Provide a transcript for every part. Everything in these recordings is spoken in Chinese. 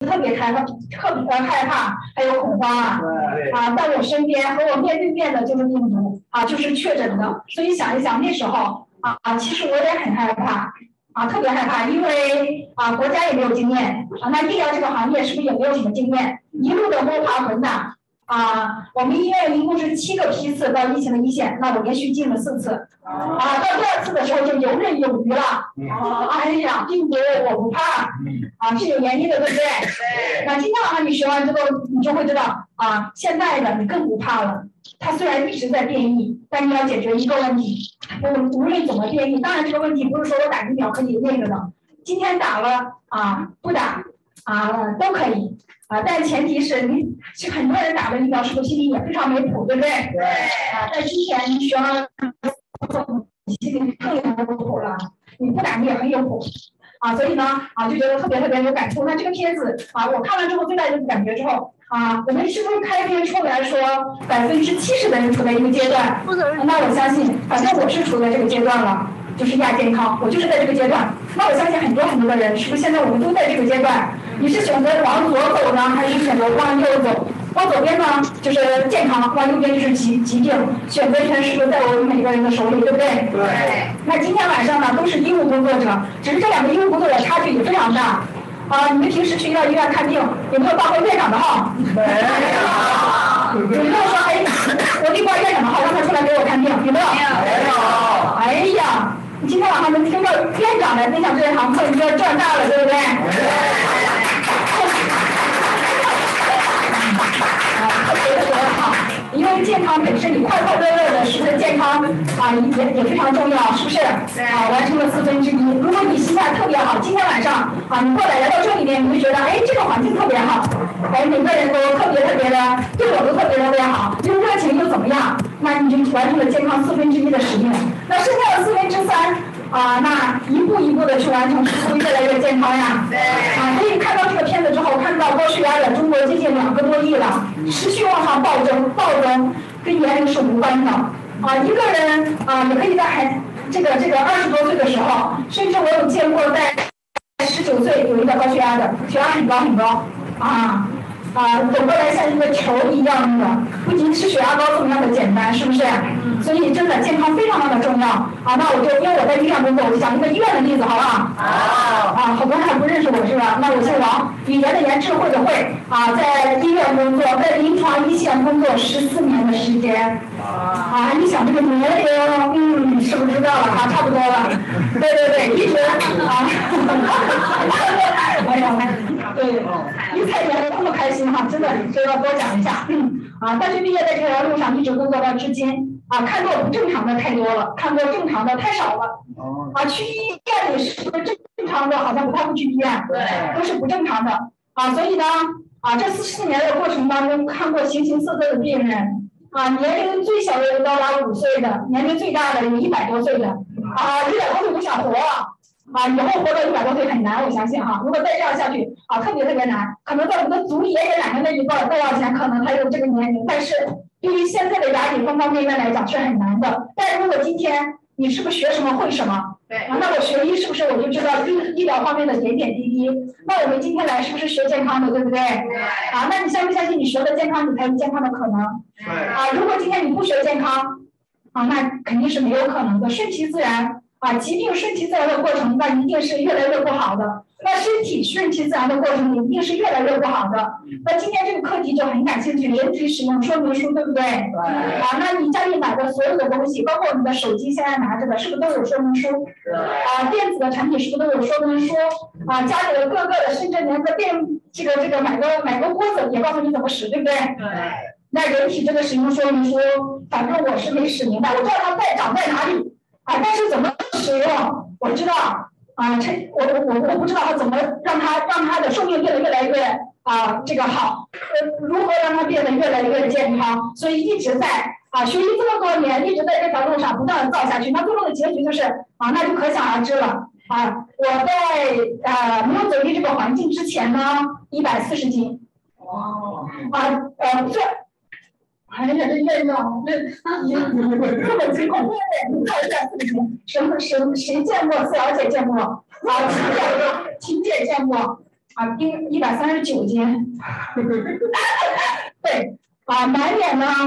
特别害怕，还有恐慌在我身边和我面对面的就是病毒就是确诊的，所以想一想那时候其实我也很害怕特别害怕，因为国家也没有经验那医疗这个行业是不是也没有什么经验，一路的摸爬滚打我们医院一共是7个批次到疫情的一线，那我连续进了4次到第2次的时候就游刃有余了哎呀，病毒我不怕是有原因的，对不对？那今天晚上你学完之后，你就会知道现在的你更不怕了。它虽然一直在变异，但你要解决一个问题，无论怎么变异，当然这个问题不是说我打疫苗可以那个的，今天打了不打都可以但前提是很多人打了疫苗，是不是心里也非常没谱，对不对？对在之前你学完你心里更有谱了，你不打你也很有谱所以呢就觉得特别特别有感触。那这个片子我看完之后最大的感觉之后我们是不是开篇出来说70%的人处在一个阶段？那我相信，反正我是处在这个阶段了，就是亚健康，我就是在这个阶段。那我相信很多很多的人，是不是现在我们都在这个阶段？你是选择往左走呢，还是选择往右走？往左边呢就是健康，往右边就是疾病，选择权是不是在我们每个人的手里，对不对？对。那今天晚上呢都是医务工作者，只是这2个医务工作者差距也非常大你们平时去到医院看病有没有报过院长的号？没有。有没有说我得报院长的号让他出来给我看病？有没有？没有。哎呀，你今天晚上能听到院长来分享这堂课，你就赚大了，对不对？特别好，因为健康本身你快快乐乐的，是不是健康也非常重要，是不是？完成了1/4。如果你心态特别好，今天晚上你过来到这里面，你会觉得这个环境特别好，每个人都特别特别的对我都特别特别好，又热情又怎么样？那你就完成了健康1/4的使命。那剩下的3/4那一步一步的去完成，是不是越来越健康呀？所以看到这个片子之后，看到高血压的中国接近2个多亿了，持续往上暴增，跟年龄是无关的一个人也可以在这个20多岁的时候，甚至我有见过在19岁有一个高血压的，血压很高很高走过来像一个球一样的，不仅是血压高这么样的简单，是不是？所以真的健康非常的重要那我就因为我在医院工作，我就讲一个医院的例子，好不好？好多人还不认识我是吧？那我姓王，语言的言，智慧的慧在医院工作，在临床一线工作14年的时间你想这个年龄是不是知道了差不多了？对，一直哎呀，对，一猜年这么开心真的就要多讲一下大学毕业在这条路上一直工作到至今看过不正常的太多了，看过正常的太少了去医院里是不是正常的好像不太会去医院，对，都是不正常的所以呢这4年的过程当中，看过形形色色的病人年龄最小的有到达5岁的，年龄最大的有100多岁的100多岁不想活以后活到100多岁很难，我相信如果再这样下去特别特别难，可能在我们的祖爷爷奶奶那一辈再往前，可能还有这个年龄，但是对于现在的压力方方面面来讲是很难的。但如果今天你是不是学什么会什么？对那我学医是不是我就知道医疗方面的点点滴滴？那我们今天来是不是学健康的，对不对？那你相不相信你学了健康，你才有健康的可能？对如果今天你不学健康那肯定是没有可能的，顺其自然疾病顺其自然的过程，那一定是越来越不好的。那身体顺其自然的过程，一定是越来越不好的。那今天这个课题就很感兴趣，人体使用说明书，对不对？那你家里买的所有的东西，包括你的手机现在拿着的，是不是都有说明书？电子的产品是不是都有说明书？家里的各个的，甚至连个这个买个锅子也告诉你怎么使，对不对？那人体这个使用说明书，反正我是没使明白，我知道它长在哪里但是怎么使用我知道我不知道它怎么让它的寿命变得越来越这个好如何让它变得越来越健康，所以一直在学习这么多年，一直在这条路上不断的造下去，那最后的结局就是那就可想而知了我在没有走进这个环境之前呢140斤哎呀，这院长，这么惊恐，你看一下谁见过？四瑶姐见过秦姐见过 139斤，对满脸呢，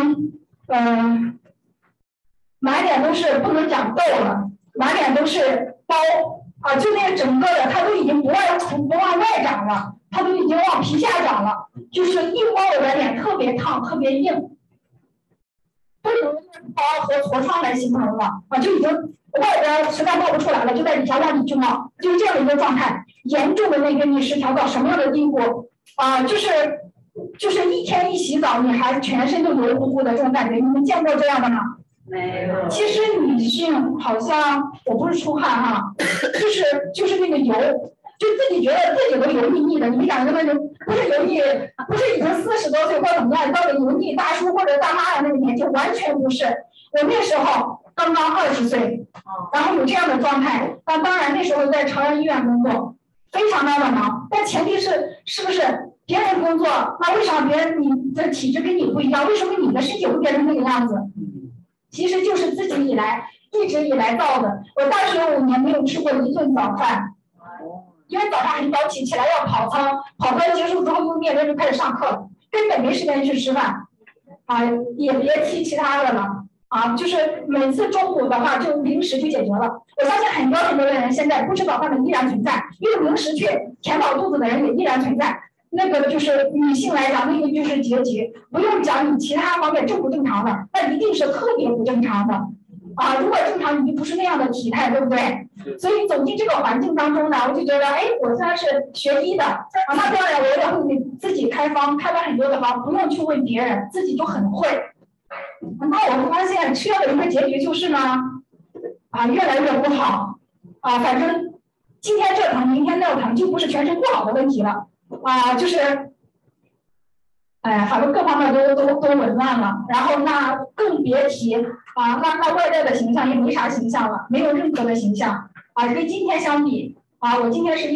满脸都是不能讲痘了，满脸都是包就那个整个的，它都已经不往外长了，它都已经往皮下长了，就是一摸我的脸特别烫，特别硬，不能用包和痤疮来形容了就已经外边实在冒不出来了，就在底下往里去冒，就是这样的一个状态。严重的内分泌失调到什么样的地步就是一天一洗澡，你还全身都油乎乎的这种感觉，你们见过这样的吗？ 没有。 其实女性好像我不是出汗哈，就是那个油，就自己觉得自己都油腻腻的。你想那个不是油腻，不是已经40多岁或怎么样到了油腻大叔或者大妈的那个年纪，完全不是。我那时候刚刚20岁，然后有这样的状态。当然那时候在朝阳医院工作，非常的忙。但前提是不是别人工作，那为啥别人你的体质跟你不一样？为什么你的身体会变成那个样子？其实就是自己一直以来造的。我大学5年没有吃过1顿早饭，因为早上很早起来要跑操，跑操结束之后又面临着开始上课了，根本没时间去吃饭也别提其他的了就是每次中午的话就零食就解决了。我相信很多的人现在不吃早饭的依然存在，用零食去填饱肚子的人也依然存在。那个就是女性来讲，那个就是结局，不用讲你其他方面正不正常的，那一定是特别不正常的如果正常你就不是那样的体态，对不对？所以走进这个环境当中呢，我就觉得我虽然是学医的那当然我也会给自己开了很多的方，不用去问别人，自己就很会。那我发现吃药的一个结局就是呢越来越不好反正今天这疼明天那疼，就不是全身不好的问题了就是反正各方面都紊乱了，然后那更别提那外在的形象也没啥形象了，没有任何的形象跟今天相比我今天是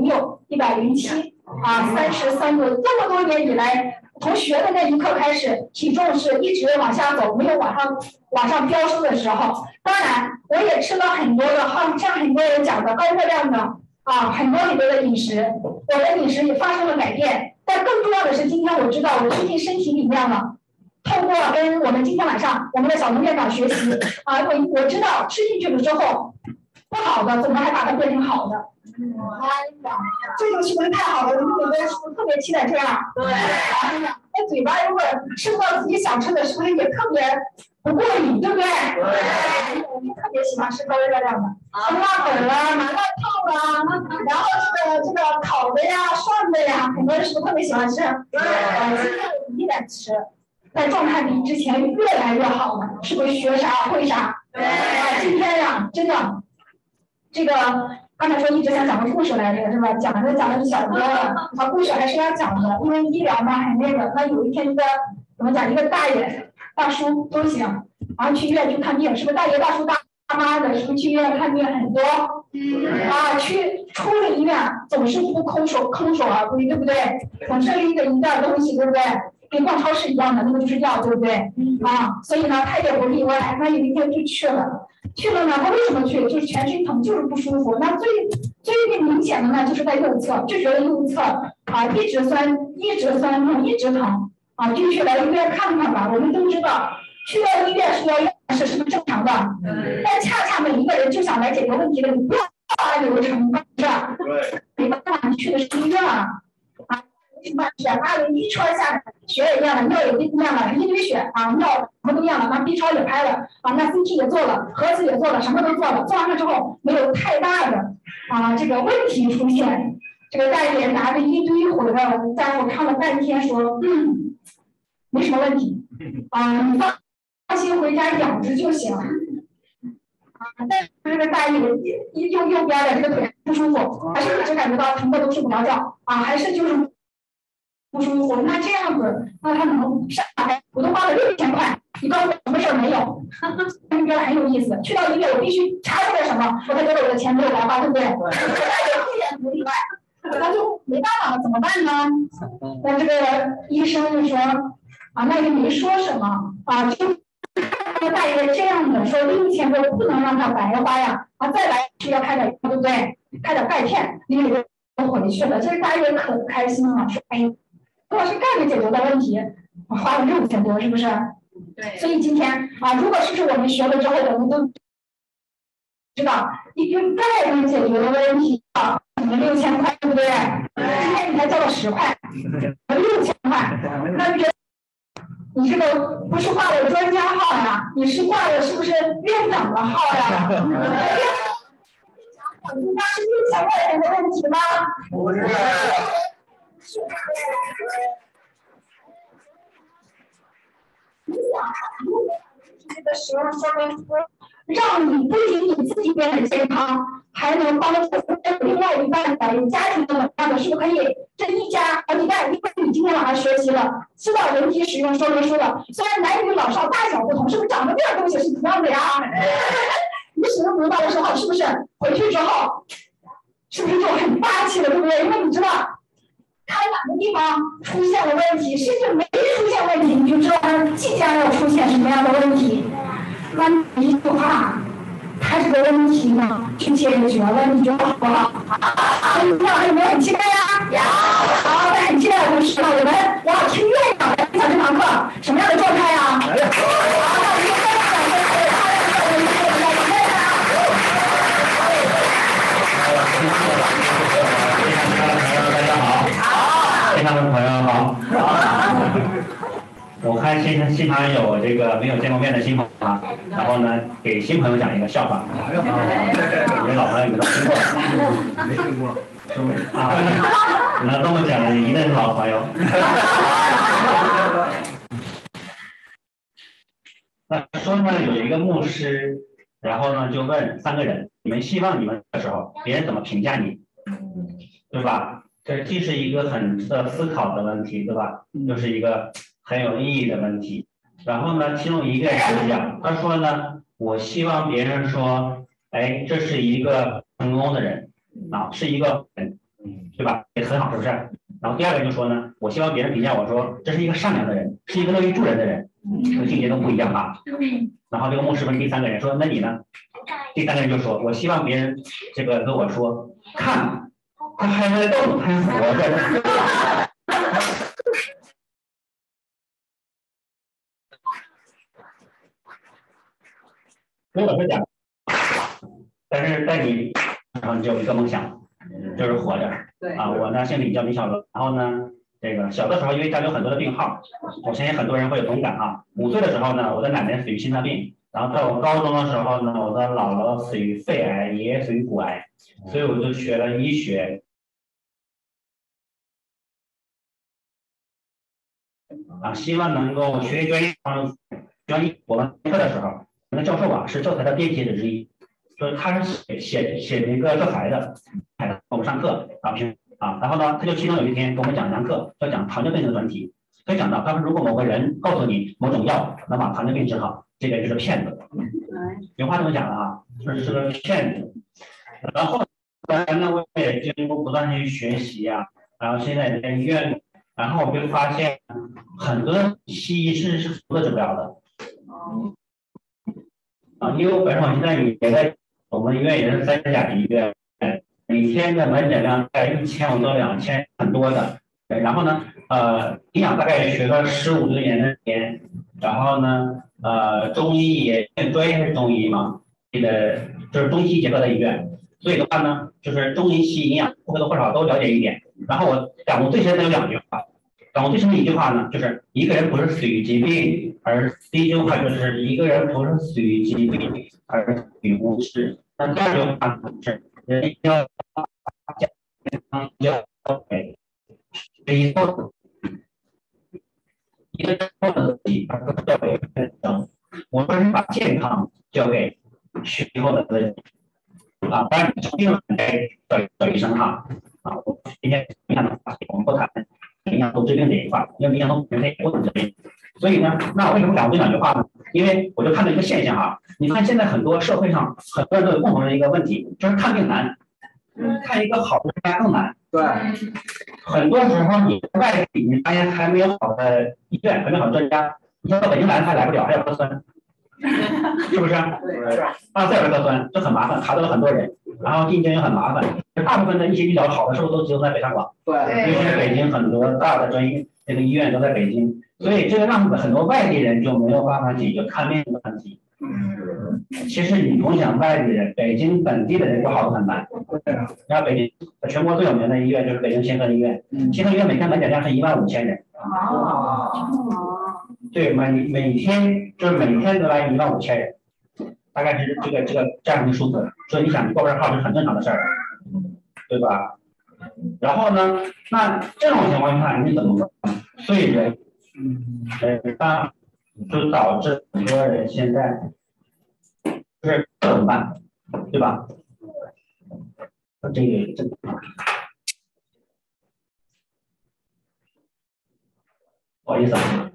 106、107 33多，这么多年以来，从学的那一刻开始，体重是一直往下走，没有往上飙升的时候。当然，我也吃了很多的像很多人讲的高热量的很多的饮食，我的饮食也发生了改变。但更重要的是，今天我知道我吃进身体里面了。透过跟我们今天晚上我们的小农院长学习我知道吃进去了之后，不好的怎么还把它变成好的？这个是不是太好了？你们是不是特别期待这样？对。那嘴巴如果吃不到自己想吃的，是不是也特别不过瘾，对不对？对。我特别喜欢吃高热量的，酸辣粉啦、麻辣烫啦，然后这个烤的呀、涮的呀，很多人是不是特别喜欢吃？对。今天我依然吃，但状态比之前越来越好了，是不是学啥会啥？对。今天呀，真的，这个。刚才说一直想讲个故事来着，是吧？讲的小多了故事还是要讲的，因为医疗嘛很那个。那有一天怎么讲？一个大爷、大叔都行，然后去医院去看病，是不是大爷、大叔、大妈的？是不是去医院看病很多？出了医院总是不空手而归，对不对？总是拎着一袋东西，对不对？跟逛超市一样的，那个就是药，对不对？所以呢，他也不例外。那有一天就去了呢，他为什么去？就是全身疼，就是不舒服。那最明显的呢，就是在右侧，就觉得右侧一直酸痛，一直疼就去来医院看看吧。我们都知道，去到医院是要是不是正常的？但恰恰每一个人就想来解决问题的，你不要按流程是吧？没办法，你去的是医院什么血一车下来，血也验了，尿也验了，一堆血尿什么都验了，那 B 超也拍了那 CT 也做了，核磁也做了，什么都做了。做完了之后没有太大的这个问题出现。这个大爷拿着一堆回来了，在我看了半天说没什么问题你放心回家养着就行但是这个大爷右边的这个腿不舒服，还是一直感觉到疼的都睡不着觉还是就是不舒服。那这样子，那他能上来，我都花了6000块，你告诉我什么事儿没有？那边很有意思。去到医院，我必须查出来什么，我才觉得我的钱没有白花，对不对？一点不例外。那就没办法了，怎么办呢？那这个医生就说那就没说什么就看大爷这样的说6000多不能让他白花呀再来需要开点对不对？开点钙片，里面都回去了，这大家也可开心了，说哎，郭老师干着解决的问题，花了6000多，是不是？对。所以今天啊，如果是我们学了之后，我们都知道一个概能解决的问题啊，你们6000块，对不对？今天你才交了10块，6000块，那你觉得你这个不是挂了专家号呀，你是挂了是不是院长的号呀？那是6000块钱的问题吗？不是。你想，这个使用说明书，让你不仅你自己变得健康，还能帮助另外一半的有家庭的能量的，是不是可以这一家好几代？因为你今天晚上学习了，知道人体使用说明书了，虽然男女老少大小不同，是不是长得这样东西是一样的呀？你使用不到的时候，是不是回去之后，是不是就很霸气了，对不对？因为你知道。它哪个地方出现了问题，甚至没出现问题，你就知道它即将要出现什么样的问题。那一句话，它这个问题呢去解决了，你觉得好不好？那有没有很期待呀？有。好，那很期待的是我们要听院长来分享这堂课什么样的状态呀？好，那我们就非常感谢他的这个院长。 大家好。线上的朋友好，我看现场有这个没有见过面的新朋友啊，然后呢，给新朋友讲一个笑话。给老朋友们都听过，没听过，是不是啊？能这么讲的一定是老朋友。那说呢，有一个牧师，然后呢就问3个人，你们希望你们的时候，别人怎么评价你，对吧？这既是一个很值得思考的问题，对吧？又是一个很有意义的问题。然后呢，其中一个人就讲，他说呢，我希望别人说，哎，这是一个成功的人啊，是一个人，对吧？也很好，是不是？然后第二个就说呢，我希望别人评价我说，这是一个善良的人，是一个乐于助人的人，这个境界都不一样啊。然后这个牧师问第3个人说，那你呢？第3个人就说，我希望别人这个跟我说，看。他还在动，还活着。跟我是讲，但是在你，然后你就有一个梦想，就是活着。对啊，我呢姓李，叫李小乐。然后呢，这个小的时候因为家里有很多的病号，我相信很多人会有同感啊。5岁的时候呢，我的奶奶死于心脏病，然后在我高中的时候呢，我的姥姥死于肺癌，爷爷死于骨癌，所以我就学了医学。啊，希望能够学专业我们课的时候，那教授啊是教材的编写者之一，所以他是写一个教材的，我们上课然后呢，他就其中有一天给我们讲堂课，要讲糖尿病的专题，他讲到他说如果某个人告诉你某种药能把糖尿病治好，这个就是骗子。原话这么讲的啊，说是个骗子。然后呢，我也经过不断的去学习啊，然后现在在医院。然后我就发现很多西医是什么都治不了的，因为我本身现在也在我们医院也是3甲级医院，每天的门诊量在1500到2000，很多的。然后呢，营养大概学了15多年的时间，然后呢，中医也专业是中医嘛，就是中西结合的医院，所以的话呢，就是中医西营养或多或少都了解一点。然后我感悟最深的有2句话，感悟最深的一句话呢，就是一个人不是死于疾病，而第一句话就是一个人不是死于疾病，而死于无知。那第2句话是人要健康要给谁都一个人自己，而不是交给人生。我们是把健康交给学以后的自己。当然病人找医生哈我今天营养的话我们不谈营养素治病这一块，因为营养素人类不能治病。所以呢，那我为什么讲这2句话呢？因为我就看到一个现象哈，你看现在很多社会上很多人都有共同的一个问题，就是看病难，看一个好的专家更难。对，很多时候你在外地你发现还没有好的医院，还没有好的专家，你要到北京来他来不了，还有核酸。 是不是？阿塞尔核酸就很麻烦，卡到了很多人，然后进京也很麻烦。大部分的一些医疗好的时候都集中在北上广，因为北京很多大的专业这个医院都在北京，所以这个让很多外地人就没有办法解决看病的问题。其实你甭想外地人，北京本地的人就好的很难。然后北京全国最有名的医院就是北京协和医院，协和医院每天门诊量是15000人。对，每天就是每天都来15000人，大概是这样一个数字。所以你想，你挂不上号是很正常的事儿，对吧？然后呢，那这种情况下你怎么办？所以人，就导致很多人现在就是怎么办，对吧？这个。不好意思啊。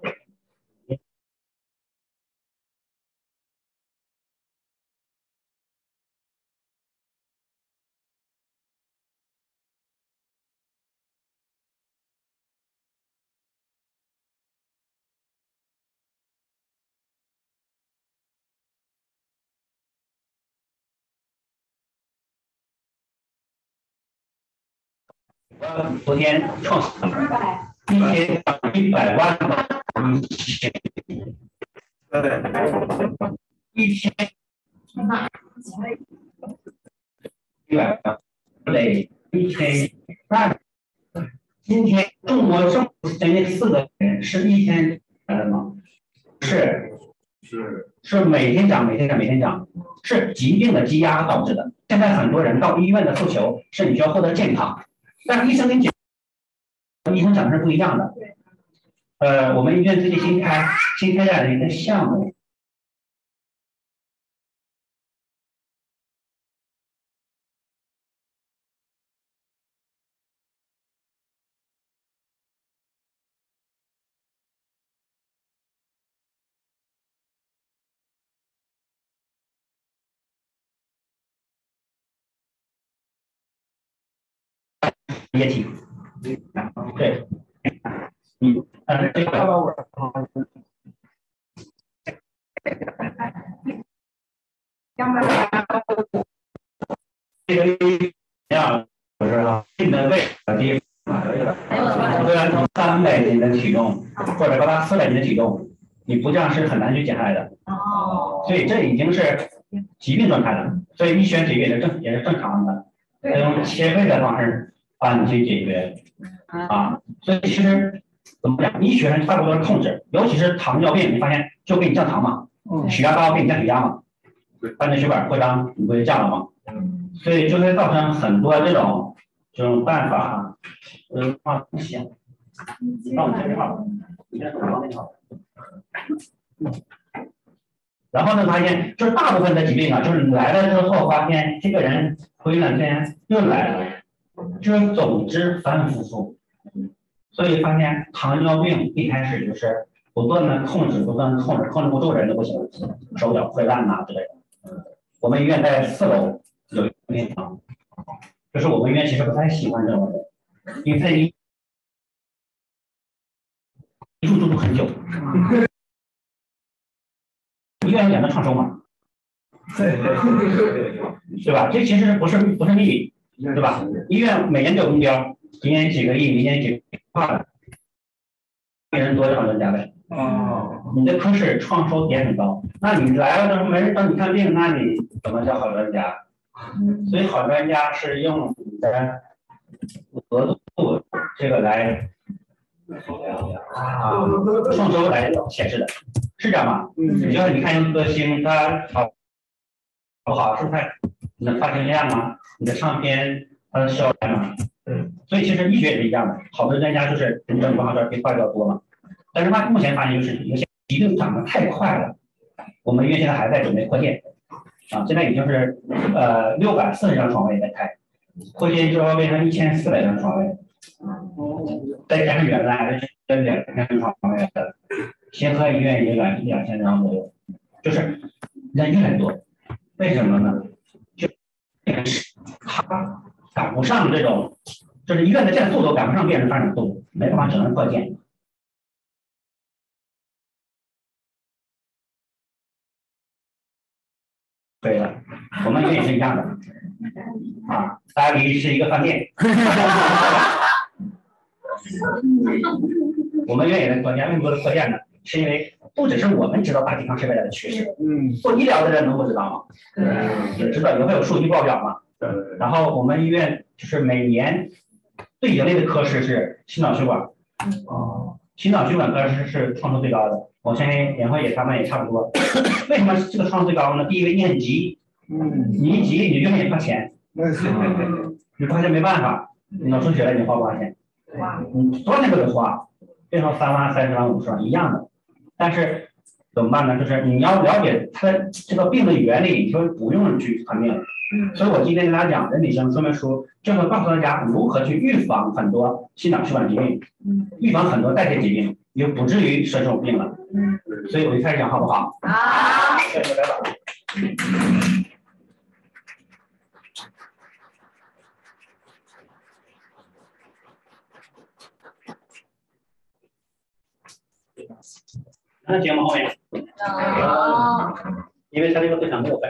昨天创100万1100万，今天中国政府将近4个人是1000来的吗？是每天涨，是疾病的积压导致的。现在很多人到医院的诉求是你需要获得健康，但是医生跟医生讲的是不一样的。我们医院最近新开展了一个项目。液体，对，这个样不是啊，病的位低，虽然从300斤的体重或者高达400斤的体重，你不这样是很难去减下来的。所以这已经是疾病状态了，所以医学解决也是正常的，用切肺的方式帮你去解决啊。所以其实怎么讲，医学上大部分都是控制，尤其是糖尿病，你发现就给你降糖嘛，血压高给你降血压嘛，肝的血管扩张你不就降了吗？所以就会造成很多这种办法，行，那我们这号，你先说那号。然后呢，发现就是大部分的疾病啊，就是来了之后发现这个人回2天又来了，就是总之反反复复。所以发现糖尿病一开始就是不断的控制不住人都不行，手脚会烂呐之类的。我们医院在4楼有一个病房，就是我们医院其实不太喜欢这种人，因为他一住很久。医院讲的创收嘛，对吧？这其实不是秘密，对吧？医院每年都有目标，今年几个亿，明年几个亿，病人多少人加倍。你的科室创收点很高，那你来了没人帮你看病，那你怎么叫好专家？所以好专家是用你的额度这个来创收来显示的，是这样吗？就是你看一个歌星，他好不好，是不是你的发行量啊，你的唱片它的销量啊？所以其实医学也是一样的，好的专家就是人证光照比话比较多嘛。但是目前发现就是一个疾病长得太快了，我们医院现在还在准备扩建啊，现在已经是640张床位在开，扩建之后变成1400张床位，再加上原来2000张床位的，协和医院也2000张左右，就是人越来越多，为什么呢？就他赶不上这种，就是医院的建速度赶不上病人发展速度，没办法，只能扩建。 可以了。我们医院也是一样的啊，大家离是一个饭店。我们医院也在扩建，为什么扩建呢？是因为不只是我们知道大健康是未来的趋势，做医疗的人能不知道吗？也知道，也会有数据报表嘛。然后我们医院就是每年最盈利的科室是心脑血管，心脑血管科是创收最高的。我相信联会也他们也差不多。为什么这个创收最高呢？第一个你很急，你一急你就愿意花钱，你花钱没办法，你脑出血了你花不花钱？你多少钱都得花，别说3万、30万、50万一样的。但是怎么办呢？就是你要了解它这个病的原理，你就不用去看病了。所以我今天跟大家讲人体性说明书，就会告诉大家如何去预防很多心脑血管疾病，预防很多代谢疾病，你就不至于生这种病了。所以我就开始讲好不好？ 好。 那节目后面，因为它这个非常过分。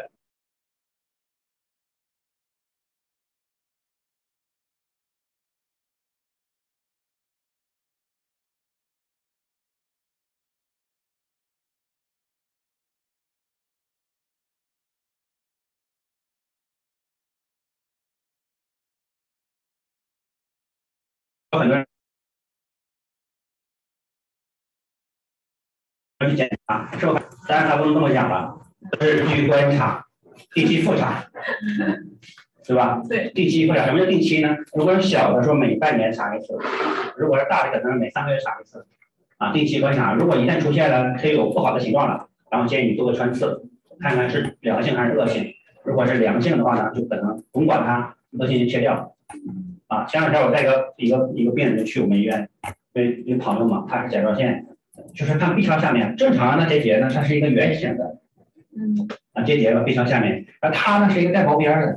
有很多人去检查，是吧？当然他不能这么讲了，是去观察，定期复查，对吧？ 对。 定期复查，什么叫定期呢？如果是小的，说每半年查一次；如果是大的，可能是每3个月查一次。啊，定期观察，如果一旦出现了可以有不好的情况了，然后建议你做个穿刺，看看是良性还是恶性。如果是良性的话呢，就可能甭管它，恶性就切掉。啊，前2天我带一个病人去我们医院，一个朋友嘛，他是甲状腺。就是看 B 超下面，正常的结节呢，它是一个圆形的，结节和 B 超下面，而它呢是一个带毛边的，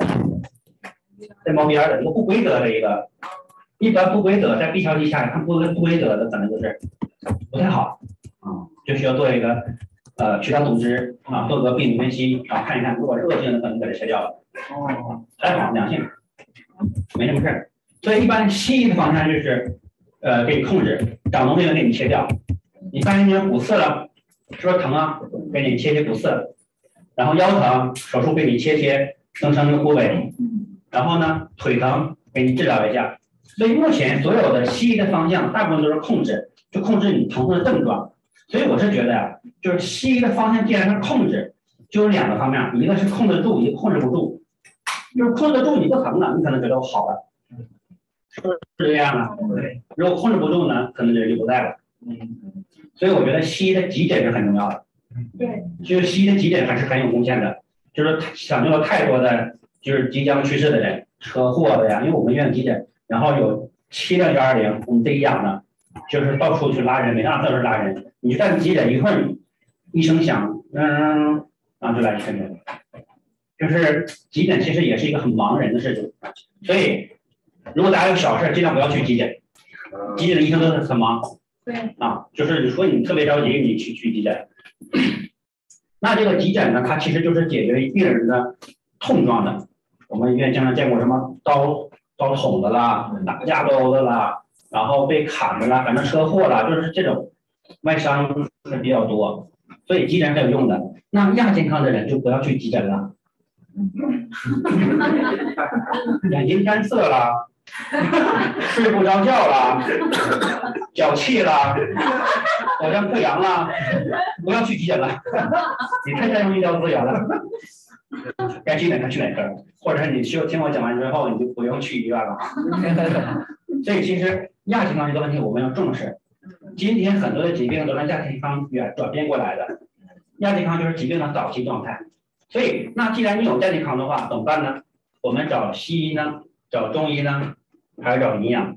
一个不规则的一个，一般不规则在 B 超肌下看不规则的可能就是不太好啊，就需要做一个渠道组织啊，做个病理分析，然后看一看，如果是恶性的可能给它切掉了，还好良性，没什么事儿。所以一般西医的方向就是给你控制，长脓病给你切掉。你发现你骨刺了，是不是疼啊？给你切骨刺，然后腰疼，手术给你切增生个部位，然后呢腿疼给你治疗一下。所以目前所有的西医的方向大部分都是控制，就控制你疼痛的症状。所以我是觉得呀，就是西医的方向既然是控制，就有2个方面，一个是控制住，一个控制不住。就是控制住你不疼了，你可能觉得我好了，是不是这样啊？如果控制不住呢，可能人就不在了。所以我觉得西医的急诊是很重要的， 对， 就是西医的急诊还是很有贡献的，就是抢救了太多的就是即将去世的人，车祸的呀，因为我们医院急诊，然后有7辆120，我们自己养的，就是到处去拉人，每趟都是拉人，你就在急诊一会儿，一声响，然后就来医院，就是急诊其实也是一个很忙人的事情，所以如果大家有小事，尽量不要去急诊，急诊的医生都是很忙。 对啊，就是你说你特别着急，你去急诊，那这个急诊呢，它其实就是解决病人的痛状的。我们医院经常见过什么刀捅的啦，打架斗的啦，然后被砍的啦，反正车祸啦，就是这种外伤是比较多，所以急诊是有用的。那亚健康的人就不要去急诊了，眼睛干涩啦，睡不着觉啦，脚气啦，好像溃疡啦，不要去急诊了，你太占用医疗资源了。该去哪科去哪科，或者你听我讲完之后，你就不用去医院了。所以其实亚健康这个问题我们要重视。今天很多的疾病都是亚健康转变过来的，亚健康就是疾病的早期状态。所以那既然你有亚健康的话，怎么办呢？我们找西医呢，找中医呢，还是找营养？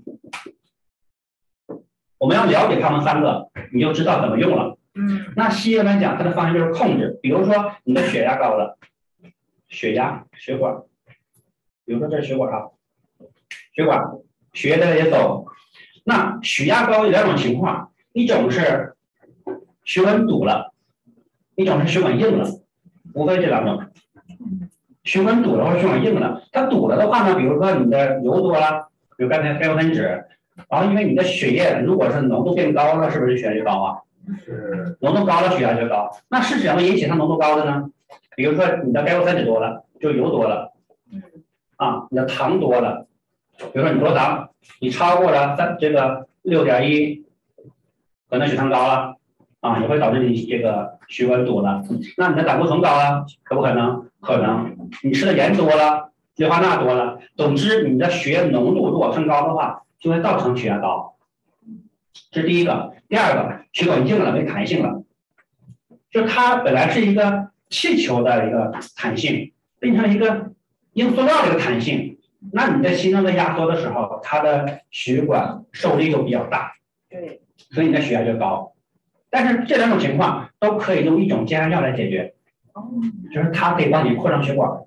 我们要了解他们3个，你就知道怎么用了。那西医来讲，它的方向就是控制。比如说你的血压高了，血压、血管，比如说这是血管啊，血管血液在这里走。那血压高有2种情况，一种是血管堵了，一种是血管硬了，无非这2种。 血管堵了或者血管硬了，它堵了的话呢，比如说你的油多了，比如刚才钙分子，然后因为你的血液如果是浓度变高了，是不是血压就高啊？是。浓度高了，血压就高。那是什么引起它浓度高的呢？比如说你的钙分子多了，就油多了，啊，你的糖多了，比如说你多糖，你超过了6.1，可能血糖高了，啊，也会导致你这个血管堵了。那你的胆固醇高了，可不可能？可能。你吃的盐多了，氯化钠多了，总之你的血液浓度如果升高的话，就会造成血压高。这是第一个。第二个，血管硬了，没弹性了，就它本来是一个气球的一个弹性，变成一个硬塑料的一个弹性。那你在心脏在压缩的时候，它的血管受力就比较大，对，所以你的血压就高。但是这两种情况都可以用一种降压药来解决，就是它可以帮你扩张血管，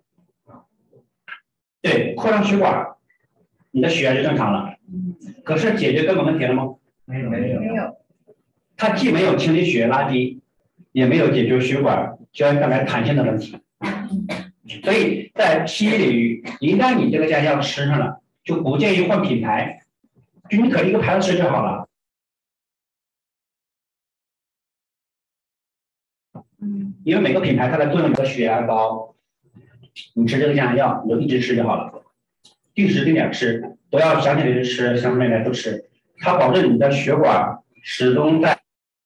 对，扩张血管，你的血压就正常了。可是解决根本问题了吗？没有。它既没有清理血液垃圾，也没有解决血管血管带来弹性的问题。所以在西医领域，一旦你这个降压药吃上了，就不建议换品牌，就你可一个牌子吃就好了。因为每个品牌它的作用，你的血压高，你吃这个降压药，你就一直吃就好了，定时定点吃，不要想起来就吃，想不起来不吃，它保证你的血管始终在。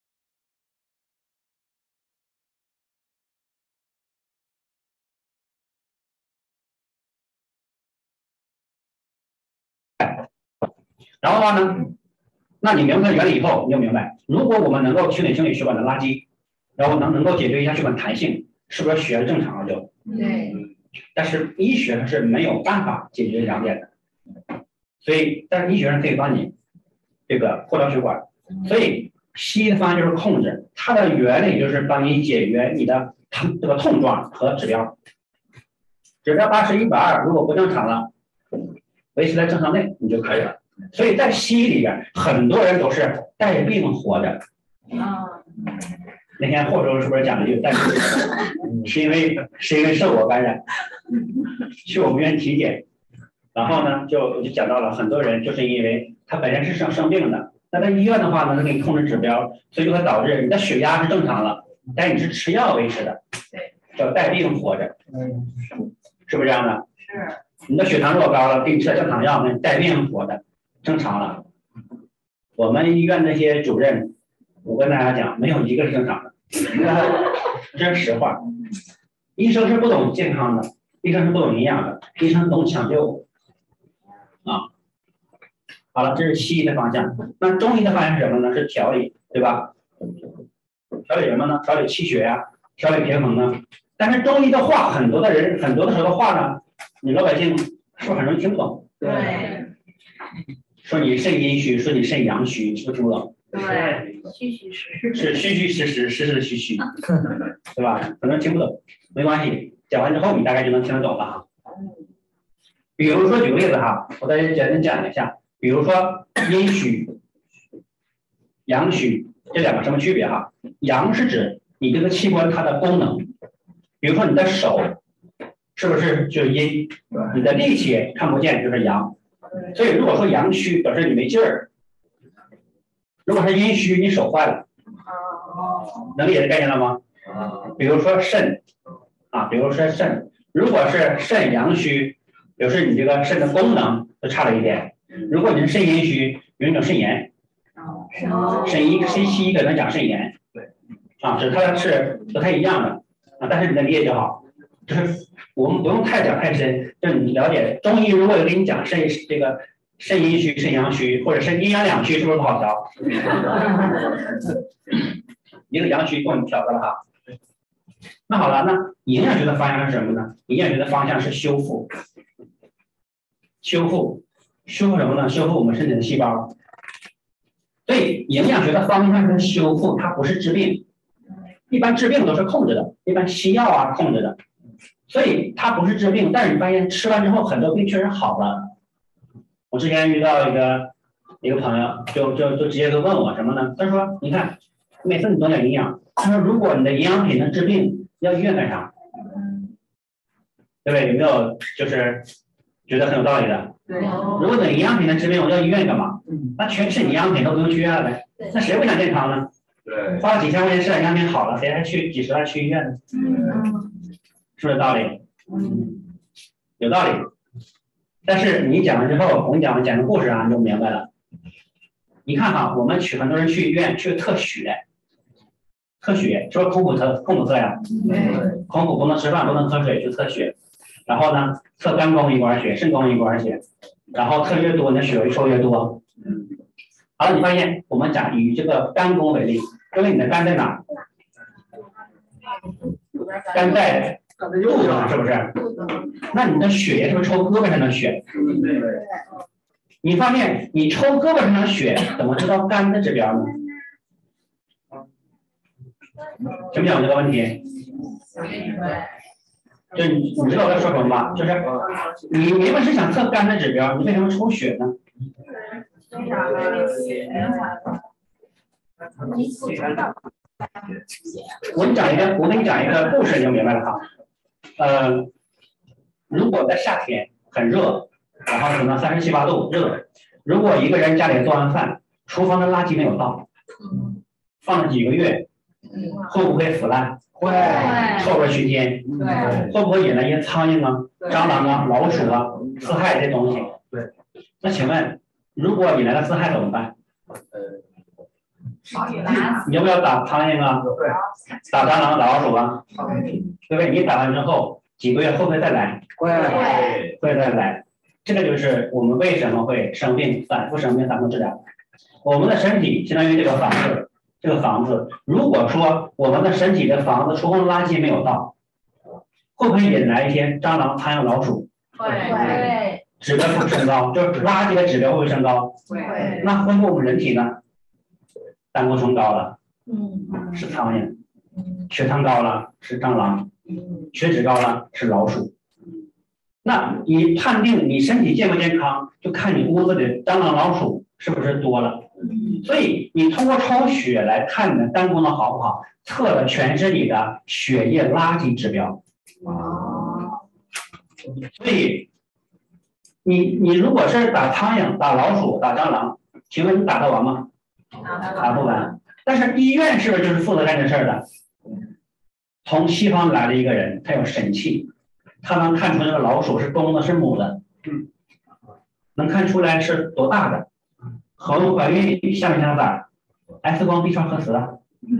然后的话呢，那你明白原理以后，你就明白，如果我们能够清理血管的垃圾，然后能够解决一下血管弹性，是不是血压正常了就？对。但是医学上是没有办法解决这两点的，所以但是医学上可以帮你这个扩张血管，所以西医的方案就是控制，它的原理就是帮你解决你的这个痛状和指标80、120，如果不正常了，维持在正常内你就可以了。所以在西医里边，很多人都是带病活着。那天霍州是不是讲了一个带病，是因为受我感染，去我们院体检，然后呢就讲到了很多人就是因为他本身是生病的，那在医院的话呢，他给你控制指标，所以就会导致你的血压是正常了，但你是吃药维持的，叫带病活着，是不是这样的？是。你的血糖如果高了，给你吃降糖药，那你带病活着。正常了，我们医院那些主任，我跟大家讲，没有一个是正常的，这是实话。医生是不懂健康的，医生是不懂营养的，医生懂抢救啊。好了，这是西医的方向。那中医的方向是什么呢？是调理，对吧？调理什么呢？调理气血呀，调理平衡呢。但是中医的话，很多的时候的话呢，你老百姓是不是很容易听不懂？对。说你肾阴虚，说你肾阳虚，是不是听不懂？对，虚虚实实是虚虚实实，实实虚虚，对吧？可能听不懂，没关系，讲完之后你大概就能听得懂了哈。比如说举个例子哈，我再简单讲一下，比如说阴虚、阳虚这两个什么区别哈？阳是指你这个器官它的功能，比如说你的手是不是就是阴？你的力气看不见就是阳。所以如果说阳虚表示你没劲儿，如果是阴虚你手坏了，能理解这概念了吗？比如说肾啊，比如说肾，如果是肾阳虚，表示你这个肾的功能就差了一点。如果你是肾阴虚，有一种肾炎，西医可能讲肾炎，对，啊，它是不太一样的啊，但是你能理解就好，就是我们不用太讲太深，就你了解中医，如果有给你讲肾阴虚、肾阳虚或者肾阴阳两虚，是不是不好调？一个阳虚够你调的了哈。那好了，那营养学的方向是什么呢？营养学的方向是修复，修复什么呢？修复我们身体的细胞。所以营养学的方向是修复，它不是治病。一般治病都是控制的，一般西药啊控制的。所以它不是治病，但是你发现吃完之后很多病确实好了。我之前遇到一个朋友，就直接就问我什么呢？他说：“你看，每次你懂点营养，他说如果你的营养品能治病，要医院干啥？ 对不对？有没有就是觉得很有道理的？ 对。 如果等营养品能治病，我要医院干嘛？那全是营养品都不用去医院了呗。那谁不想健康呢？ 对， 花了几千块钱吃点营养品好了，谁还去几十万去医院呢？是不是有道理？有道理。但是你讲完之后，我讲个故事啊，你就明白了。你看哈，我们很多人去医院去测血，测血是不是空腹测呀？空腹不能吃饭，不能喝水，去测血。然后呢，测肝功一管血，肾功一管血，然后测越多，你的血会抽越多。好了，你发现我们以这个肝功为例，各位你的肝在哪？肝在肚子上，是不是？那你的血液是不是抽胳膊上的血？你发现你抽胳膊上的血，怎么知道肝的指标呢？听不懂这个问题？就你知道我在说什么吧？就是你明明是想测肝的指标，你为什么抽血呢？我给你讲一个故事，你就明白了哈。如果在夏天很热，然后可能37、8度热，如果一个人家里做完饭，厨房的垃圾没有倒，放了几个月，会不会腐烂？会，臭味熏天。对，会不会引来一些苍蝇啊、蟑螂啊、老鼠啊、刺害这些东西？对。那请问，如果引来了刺害怎么办？你要不要打苍蝇啊？打蟑螂、打老鼠啊？对不对？你打完之后几个月会不会再来？会再来。这个就是我们为什么会生病、反复生病、反复治疗。我们的身体相当于这个房子，如果说我们的身体的房子厨房垃圾没有倒，会不会引来一些蟑螂、苍蝇、老鼠？会。指标会不会升高？就是垃圾的指标会不会升高？会。那会不会我们人体呢？胆固醇高了，是苍蝇；血糖高了是蟑螂；血脂高了是老鼠。那你判定你身体健不健康，就看你屋子里蟑螂、老鼠是不是多了。所以你通过抽血来看你的肝功能好不好，测的全是你的血液垃圾指标。所以你如果是打苍蝇、打老鼠、打蟑螂，请问你打得完吗？打不完。但是医院是不是就是负责干这事儿的？从西方来了一个人，他有神器，他能看出这个老鼠是公的是母的，能看出来是多大的，怀孕像不像崽 ，X 光 B 超核磁的，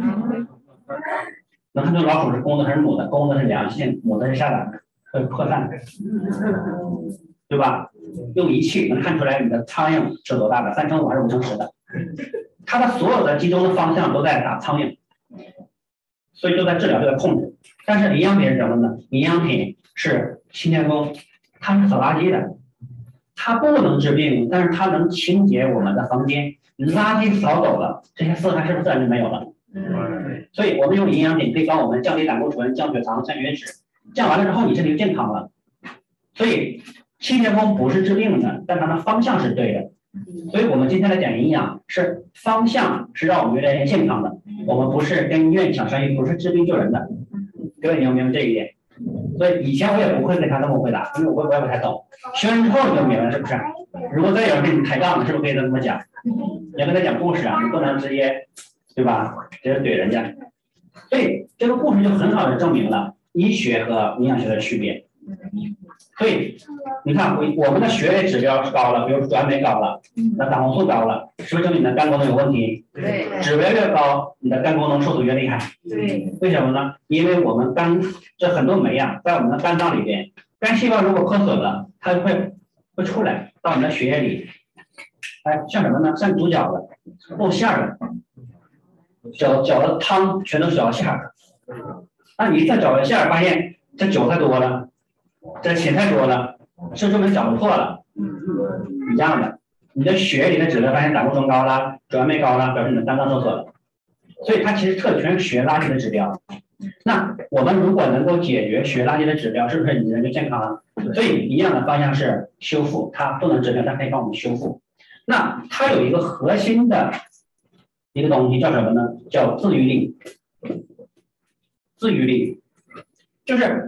能看出老鼠是公的还是母的，公的是良性，母的是下崽会破散，对吧？用仪器能看出来你的苍蝇是多大的，3×5还是5×10的。它的所有的集中的方向都在打苍蝇，所以就在治疗，就在控制。但是营养品是什么呢？营养品是清洁工，它是扫垃圾的，它不能治病，但是它能清洁我们的房间。垃圾扫走了，这些刺害是不是自然就没有了？所以我们用营养品可以帮我们降低胆固醇、降血糖、降血脂，降完了之后你身体就健康了。所以清洁工不是治病的，但它的方向是对的。所以我们今天来讲营养，是方向是让我们越来越健康的，我们不是跟医院抢生意，不是治病救人的。各位你要明白这一点。所以以前我也不会跟他这么回答，因为我也不太懂。学完之后你就明白了，是不是？如果再有人跟你抬杠，是不是可以这么讲？你要跟他讲故事啊，你不能直接，对吧？直接怼人家。所以这个故事就很好的证明了医学和营养学的区别。所以你看，我们的血液指标是高了，比如说转酶高了，那胆红素高了，是不是证明你的肝功能有问题？对，指标越高，你的肝功能受损越厉害。对，为什么呢？因为我们肝这很多酶啊，在我们的肝脏里边，肝细胞如果破损了，它会出来到你的血液里，哎，像什么呢？像煮饺子，露馅儿的，饺子汤全都是饺子馅儿。那你一再饺子馅儿，发现这韭菜多了。这芹菜多了，是说明饺子破了，一样的。你的血里的指标发现胆固醇高了，转酶高了，表示你的肝脏受损了。所以它其实测的全是血垃圾的指标。那我们如果能够解决血垃圾的指标，是不是你人就健康了？所以一样的方向是修复，它不能治疗，它可以帮我们修复。那它有一个核心的一个东西叫什么呢？叫自愈力。自愈力就是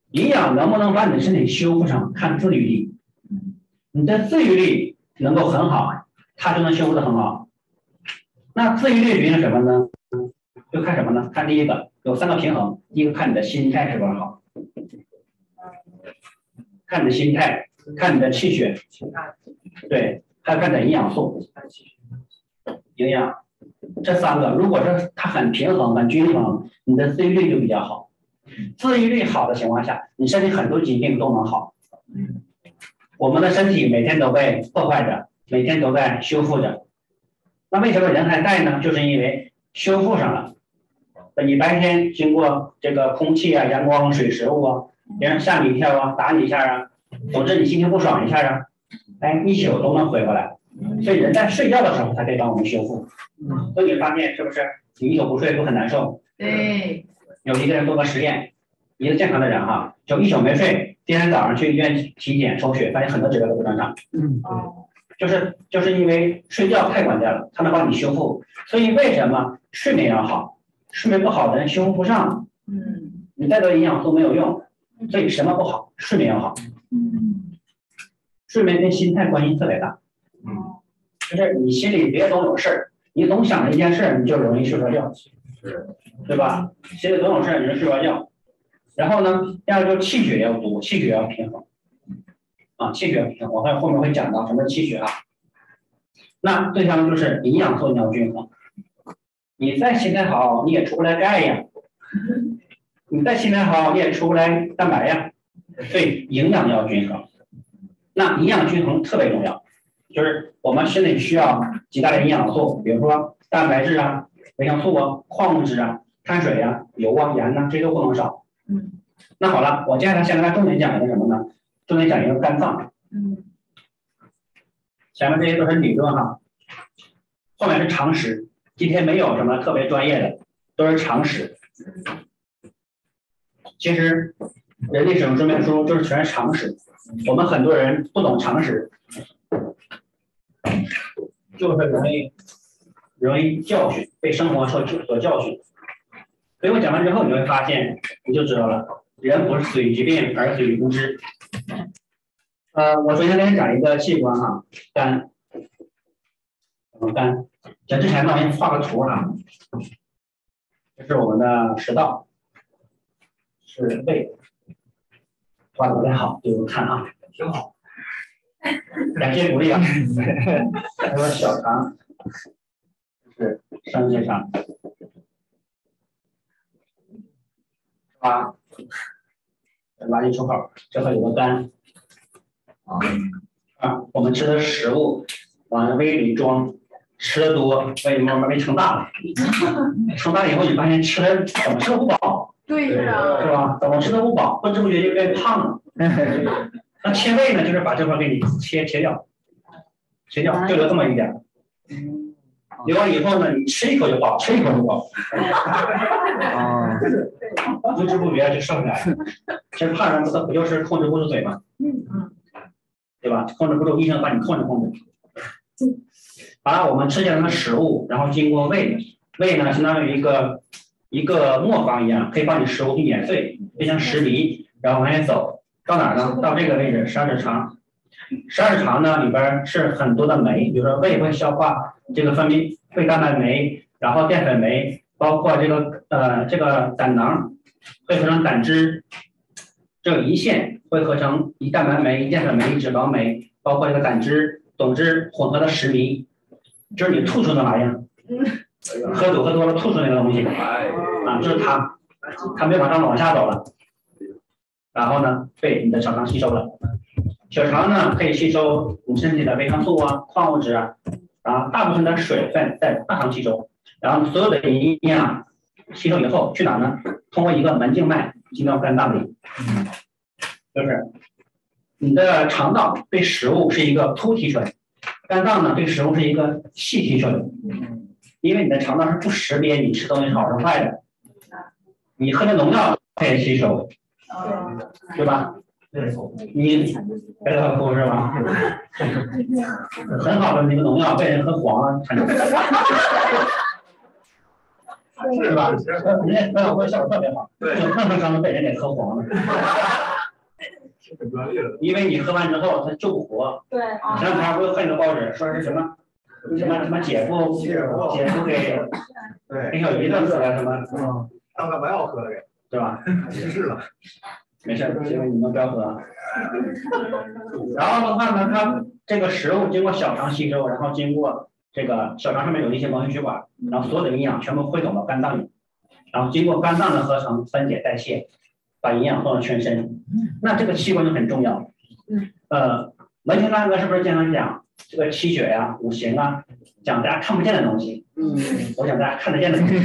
营养能不能把你的身体修复上，看自愈力。你的自愈力能够很好，它就能修复的很好。那自愈力决定什么呢？就看什么呢？看第一个有3个平衡，第一个看你的心态是不是好，看你的心态，看你的气血，对，还有看你的营养素，营养。这3个，如果是它很平衡、很均衡，你的自愈力就比较好。自愈力好的情况下，你身体很多疾病都能好。我们的身体每天都被破坏着，每天都在修复着。那为什么人还在呢？就是因为修复上了。你白天经过这个空气啊、阳光、水、食物啊，别人吓你一跳啊、打你一下啊，总之你心情不爽一下啊，哎，一宿都能回过来。所以人在睡觉的时候才可以帮我们修复。所以你发现是不是？你一宿不睡都很难受。 对。 有一个人做个实验，一个健康的人哈，就一宿没睡，第二天早上去医院体检抽血，发现很多指标都不正常。就是因为睡觉太关键了，它能帮你修复。所以为什么睡眠要好？睡眠不好的人修复不上。你再多营养素没有用。所以什么不好？睡眠要好。睡眠跟心态关系特别大。就是你心里别总有事儿，你总想着一件事儿，你就容易睡不着觉，对吧？心里总有事儿，你就睡不着觉。然后呢，第二个就是气血要足，气血要平衡。气血要平衡，我看后面会讲到什么是气血啊。那最后就是营养素你要均衡。你再心态好，你也出不来钙呀；你再心态好，你也出不来蛋白呀。所以营养要均衡。那营养均衡特别重要，就是我们身体需要几大类营养素，比如说蛋白质啊、维生素啊、矿物质啊、碳水啊、油啊、盐啊，这都不能少。那好了，我接下来先给大家重点讲一个什么呢？重点讲一个肝脏。前面这些都是理论哈，后面是常识。今天没有什么特别专业的，都是常识。其实人类使用说明书就是全是常识，我们很多人不懂常识，就是容易教训，被生活所教训。所以我讲完之后，你会发现，你就知道了，人不是死于疾病，而是死于无知。我首先给你讲一个器官哈，肝。肝，讲之前呢，我给你画个图哈，这是我们的食道，是胃，画的不太好，就看啊，挺好，感谢鼓励啊。还有小肠，是升气肠，垃圾出口，这会有个肝。我们吃的食物往胃里装，吃的多，胃慢慢被撑大了。撑大以后，你发现吃的怎么吃都不饱， 对呀， 是吧？怎么吃都不饱，不知不觉就变胖了。那切胃呢，就是把这块给你切掉，就留这么一点。留完以后呢，你吃一口就饱，吃一口就饱。不知不觉就瘦下来了。其实胖人不就是控制不住嘴吗？对吧？控制不住，医生把你控制。把我们吃下来的食物，然后经过胃呢，相当于一个磨坊一样，可以把你食物去碾碎，变成食糜，然后往前走到哪儿呢？到这个位置，12指肠。12指肠呢里边是很多的酶，比如说胃会消化这个分泌胃蛋白酶，然后淀粉酶，包括这个胆囊会合成胆汁，这个胰腺会合成胰蛋白酶、胰淀粉酶、脂肪酶，包括这个胆汁、总之混合的食糜，就是你吐出的玩意儿，喝多了吐出那个东西就是它没往上往下走了，然后呢被你的小肠吸收了。小肠呢可以吸收你身体的维生素啊、矿物质啊，然后大部分的水分在大肠吸收，然后所有的营养吸收以后去哪呢？通过一个门静脉进到肝脏里，就是你的肠道对食物是一个突提纯，肝脏呢对食物是一个细提纯，因为你的肠道是不识别你吃东西好是坏的，你喝的农药它也吸收，对吧？你别喝哭是吧？很好的那个农药被人喝黄了， 是吧？人家喝火效果特别好，有任何伤都被人给喝黄了。因为你喝完之后它救不活。 对。 前两天不是看个报纸说是什么姐夫给那小鱼弄死了什么？ 当干嘛要喝的给？ 对吧？ 去世了。 没事，因为你们不要喝。然后的话呢，它这个食物经过小肠吸收，然后经过这个小肠上面有一些毛细血管，然后所有的营养全部汇总到肝脏里，然后经过肝脏的合成、分解、代谢，把营养送到全身。那这个器官就很重要。文清大哥是不是经常讲这个气血呀、五行啊，讲大家看不见的东西？我讲大家看得见的东西。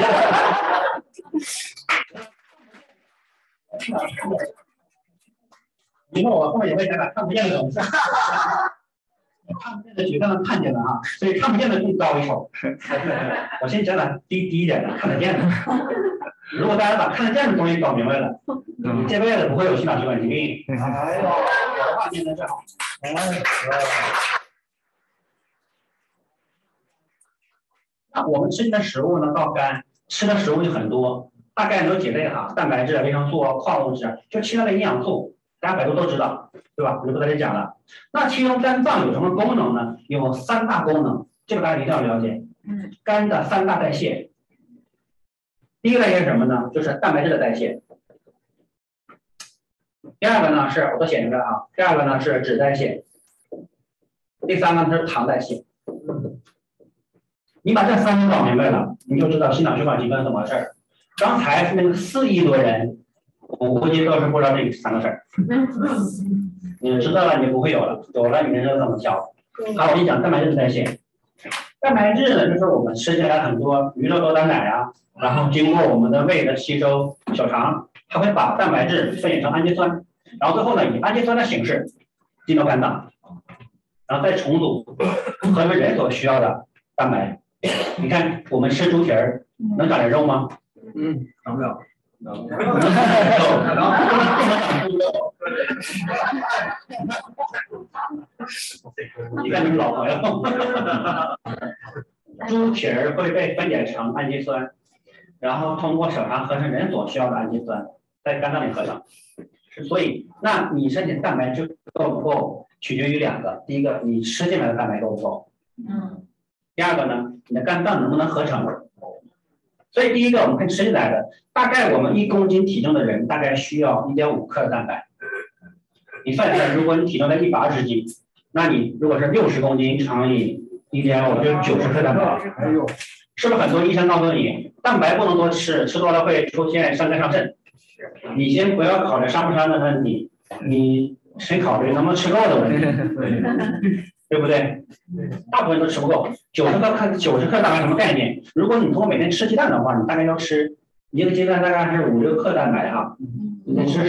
以后我后面也会讲讲看不见的东西。看不见的举才能看见的啊，所以看不见的更高一筹。我先讲讲低一点的，看得见的。如果大家把看得见的东西搞明白了，你这辈子不会有心脑血管疾病。哎呦，我的话现在最好。那我们吃的食物呢，到肝吃的食物就很多，大概有几类哈，蛋白质、维生素、矿物质，就其他的营养素，大家百度都知道，对吧？我就不在这讲了。那其中肝脏有什么功能呢？有3大功能，这个大家一定要了解。肝的3大代谢，第一个代谢是什么呢？就是蛋白质的代谢。第二个呢是我都写明白了啊。第二个呢是脂代谢。第三个呢是糖代谢。你把这3个搞明白了，你就知道心脑血管疾病是怎么回事。刚才那个4亿多人，我估计都是不知道这3个事儿。你知道了，你不会有了；有了，你知道怎么调。好，我跟你讲蛋白质的代谢。蛋白质呢，就是我们吃起来很多鱼肉、豆蛋奶啊，然后经过我们的胃的吸收，小肠它会把蛋白质分解成氨基酸，然后最后呢以氨基酸的形式进到肝脏，然后再重组合成人所需要的蛋白。你看我们吃猪蹄儿能长点肉吗？ 长不了。 能长猪肉。你看你们老朋友，猪蹄儿会被分解成氨基酸，然后通过小肠合成人所需要的氨基酸，在肝脏里合成。所以，那你身体的蛋白质够不够，取决于2个：第一个，你吃进来的蛋白够不够；第二个呢，你的肝脏能不能合成。所以第一个，我们看吃进来的，大概我们1公斤体重的人大概需要1.5克的蛋白。你算一算，如果你体重在120斤，那你如果是60公斤乘以1.5，就是90克蛋白。 哎呦， 是不是很多医生告诉你，蛋白不能多吃，吃多了会出现伤肝伤肾？你先不要考虑伤不伤的问题，你先考虑能不能吃够的问题，对不对？大部分都吃不够，90克蛋白什么概念？如果你通过每天吃鸡蛋的话，你大概要吃1个鸡蛋大概是5、6克蛋白哈，你得吃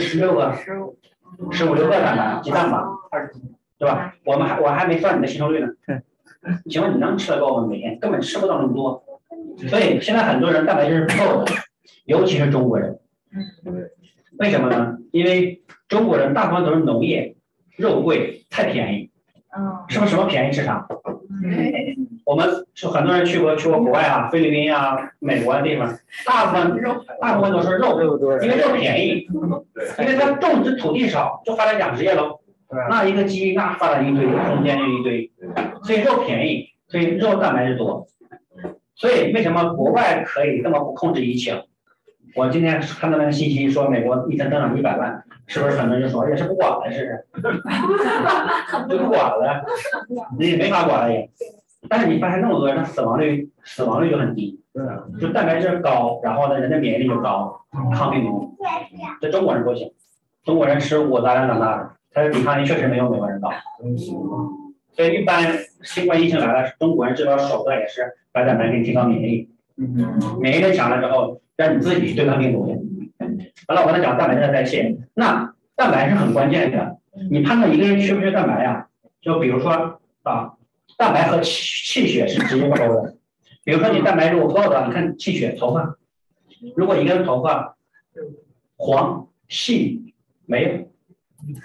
15、16个蛋白鸡蛋吧，对吧？我还没算你的吸收率呢。请问你能吃得够吗？每天根本吃不到那么多，所以现在很多人蛋白质是不够的，尤其是中国人。为什么呢？因为中国人大部分都是农业，肉贵，菜便宜。是不是什么便宜市场？我们是很多人去过国外啊，菲律宾啊、美国的地方，大部分都是肉，因为肉便宜，因为它种植土地少，就发展养殖业喽。那一个鸡那发展一堆，中间就一堆，所以肉便宜，所以肉蛋白质多。所以为什么国外可以这么不控制疫情？我今天看到那个信息说美国一天增长100万，是不是很多人就说也是不管了，是就不管了，你也没法管了也。但是你发现那么多人，他死亡率就很低，就蛋白质高，然后呢人的免疫力就高，抗病毒。这中国人不行，中国人吃5杂粮长大的，他的抵抗力确实没有美国人高。所以一般新冠疫情来了，中国人治疗手段也是把蛋白给提高免疫力，免疫力强了之后，让你自己对抗病毒。完了，我刚才讲蛋白质的代谢，那蛋白是很关键的。你判断一个人缺不缺蛋白呀？就比如说啊，蛋白和气血是直接挂钩的。比如说你蛋白如果不够的，你看气血头发，如果一个人头发黄细没有，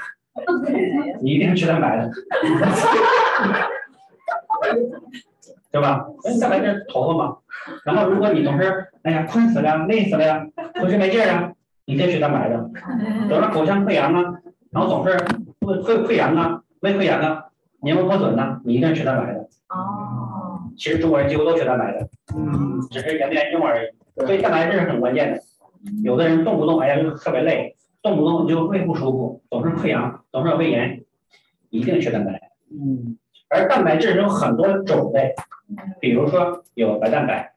你一定是缺蛋白的。 对吧？蛋白质头发嘛。然后如果你总是哎呀困死了、累死了呀，浑身没劲儿啊，你得血蛋白的。总是口腔溃疡啊，然后总是会溃疡啊、胃溃疡啊、黏膜破损呐，你一定是缺蛋白的。 哦。 其实中国人几乎都缺蛋白的，只是研不研究而已。所以蛋白质是很关键的。有的人动不动哎呀就特别累，动不动就胃不舒服，总是溃疡，总是有胃炎，一定缺蛋白。而蛋白质有很多种类，比如说有白蛋白，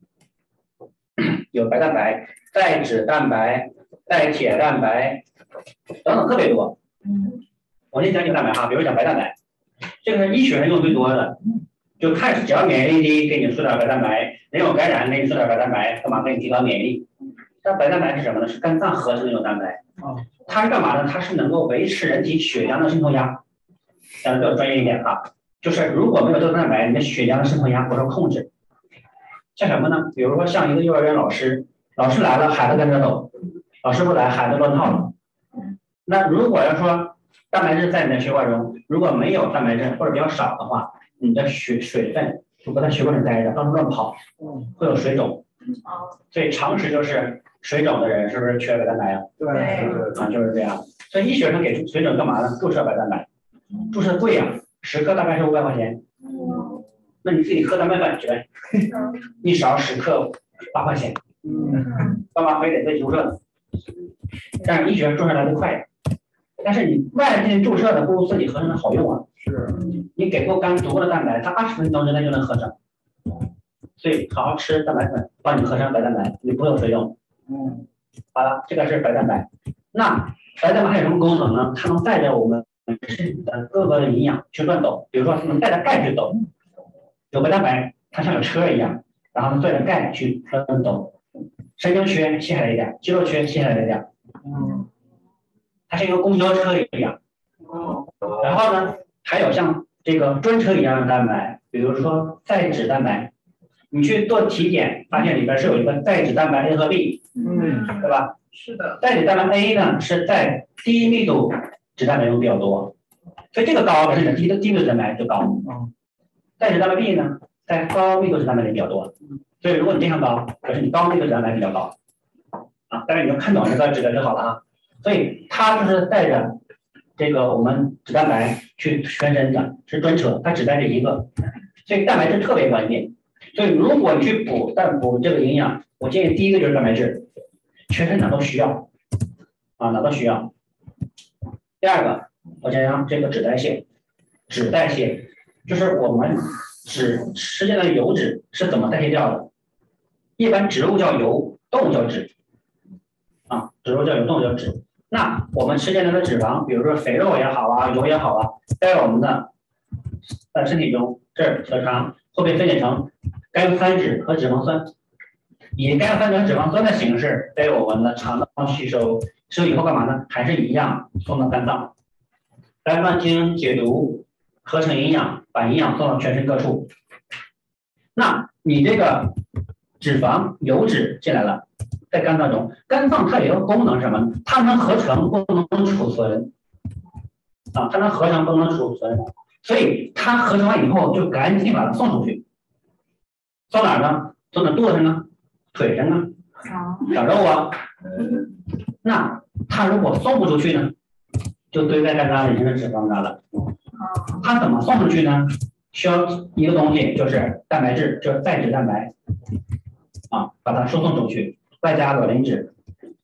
有白蛋白、带脂蛋白、带铁蛋白等等，特别多。我先讲几个蛋白哈，比如讲白蛋白，这个是医学上用最多的，就看只要免疫力低，给你输点白蛋白，人有感染给你输点白蛋白，干嘛给你提高免疫力？那白蛋白是什么呢？是肝脏合成的一种蛋白。它是干嘛呢？它是能够维持人体血浆的渗透压。讲的比较专业一点哈，就是如果没有这个蛋白，你的血浆的渗透压不受控制。像什么呢？比如说像一个幼儿园老师，老师来了，孩子跟着走；老师不来，孩子乱套了。那如果要说蛋白质在你的血管中，如果没有蛋白质或者比较少的话，你的水分就不在血管里待着，到处乱跑，会有水肿。所以常识就是水肿的人是不是缺白蛋白啊？ 对， 啊，就是这样。所以医学上给水肿干嘛呢？注射白蛋白，注射贵呀，10克大概是500块钱。那你自己喝蛋白粉去呗，一勺10克8块钱。干嘛非得被注射呢？但是医学注射来的快呀。但是你外界注射的不如自己合成的好用啊。 是。 你给够肝足够的蛋白，它20分钟之内就能合成。所以好好吃蛋白粉，帮你合成白蛋白，你不用水肿。好了，这个是白蛋白。那白蛋白还有什么功能呢？它能带着我们身体的各个营养去乱走，比如说它能带着钙去走。有白蛋白，它像有车一样，然后带着钙去乱走。神经缺卸下来一点，肌肉缺卸下来一点。它像一个公交车一样。然后呢，还有像这个专车一样的蛋白，比如说带脂蛋白。你去做体检，发现里边是有一个带脂蛋白 A 和 B，对吧？ 是的。 带脂蛋白 A 呢是在低密度脂蛋白中比较多，所以这个高，可是你的低密度脂蛋白就高。带脂蛋白 B 呢在高密度脂蛋白里比较多，所以如果你这样高，可是你高密度脂蛋白比较高。大概你就看懂这个指的就好了啊。所以它就是带着这个我们脂蛋白去全身的，是专车，它只带这一个，所以蛋白质特别关键。所以如果你去补这个营养，我建议第一个就是蛋白质，全身哪都需要，哪都需要。第二个，我讲讲这个脂代谢，脂代谢就是我们吃进的油脂是怎么代谢掉的。一般植物叫油，动物叫脂，植物叫油，动物叫脂。那我们吃进来的脂肪，比如说肥肉也好啊，油也好啊，在我们的身体中，这儿小肠会被分解成甘油三酯和脂肪酸，以甘油三酯和脂肪酸的形式被我们的肠道吸收，吸收以后干嘛呢？还是一样送到肝脏，肝脏进行解毒，合成营养，把营养送到全身各处。那你这个脂肪、油脂进来了，在肝脏中，肝脏它有一个功能是什么？它能合成，不能储存。它能合成，不能储存。所以它合成完以后，就赶紧把它送出去。送哪儿呢？送到肚子上啊，腿上啊，长肉啊。那它如果送不出去呢，就堆在肝脏里面的脂肪肝了。它怎么送出去呢？需要一个东西，就是蛋白质，就是带脂蛋白，把它输送出去，外加卵磷脂，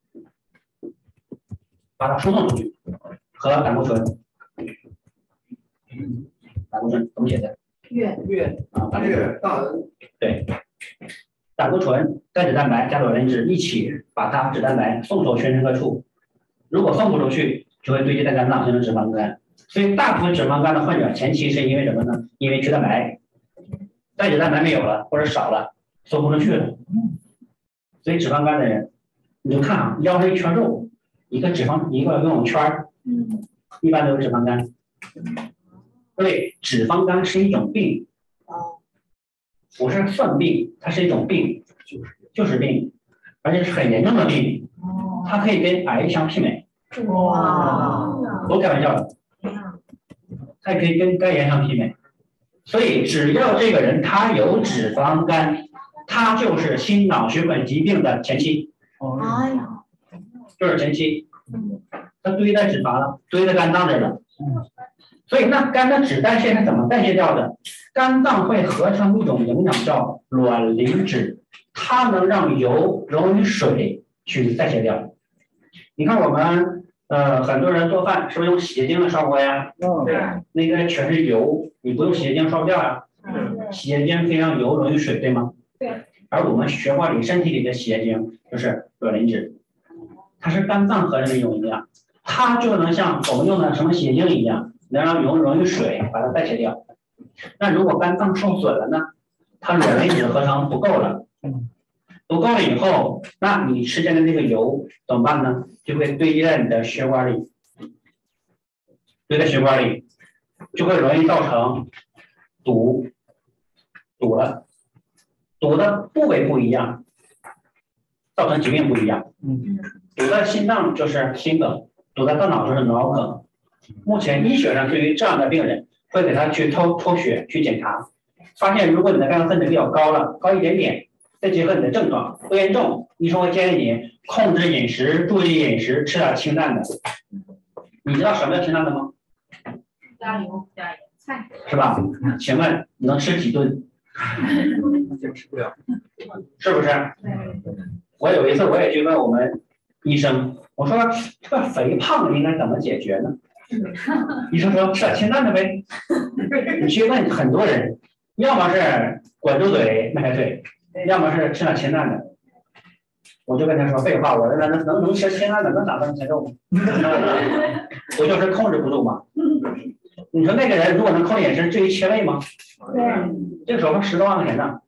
把它输送出去，和胆固醇。胆固醇怎么写的？ 月大N。对， 胆固醇、带脂蛋白加卵磷脂一起把它脂蛋白送走全身各处。如果送不出去，就会堆积在肝脏形成脂肪肝。所以大部分脂肪肝的患者前期是因为什么呢？因为缺蛋白，带脂蛋白没有了或者少了，送不出去了。所以脂肪肝的人，你就看腰上一圈肉，一个游泳圈，一般都是脂肪肝。对，脂肪肝是一种病，不是算病，它是一种病，就是病，而且是很严重的病，它可以跟癌相媲美。哇！不开玩笑的，它也可以跟肝炎相媲美。 所以只要这个人他有脂肪肝，他就是心脑血管疾病的前期。 哎呀， 就是前期，它堆在脂肪了，堆在肝脏这儿了。所以那肝的脂代谢是怎么代谢掉的？肝脏会合成一种营养叫卵磷脂，它能让油溶于水去代谢掉。你看我们很多人做饭是不是用洗洁精来刷锅呀？ 对， 那个全是油，你不用洗洁精刷不掉呀。洗洁精可以让油溶于水，对吗？ 对。 而我们血管里、身体里的洗洁精就是卵磷脂，它是肝脏合成的一种营养，它就能像我们用的什么洗洁精一样，能让油溶于水，把它代谢掉。那如果肝脏受损了呢？它卵磷脂合成不够了，不够了以后，那你吃进的那个油怎么办呢？就会堆积在你的血管里，堆在血管里，就会容易造成堵了。堵的部位不一样，造成疾病不一样。堵在心脏就是心梗，堵在大脑就是脑梗。目前医学上对于这样的病人，会给他去抽血去检查，发现如果你的肝分子比较高了，高一点点，再结合你的症状不严重，医生会建议你控制饮食，注意饮食，吃点清淡的。你知道什么叫清淡的吗？ 加油加盐菜是吧？请问你能吃几顿？ 吃不了， 是不是？我有一次我也去问我们医生，我说这个肥胖应该怎么解决呢？医生说吃点清淡的呗。你去问很多人，要么是管住嘴迈开腿，要么是吃点清淡的。我就跟他说废话，我说能吃清淡的能长成肉吗？不就是控制不住吗？你说那个人如果能控制饮食，至于切胃吗？ 对， 这个手术10多万块钱呢。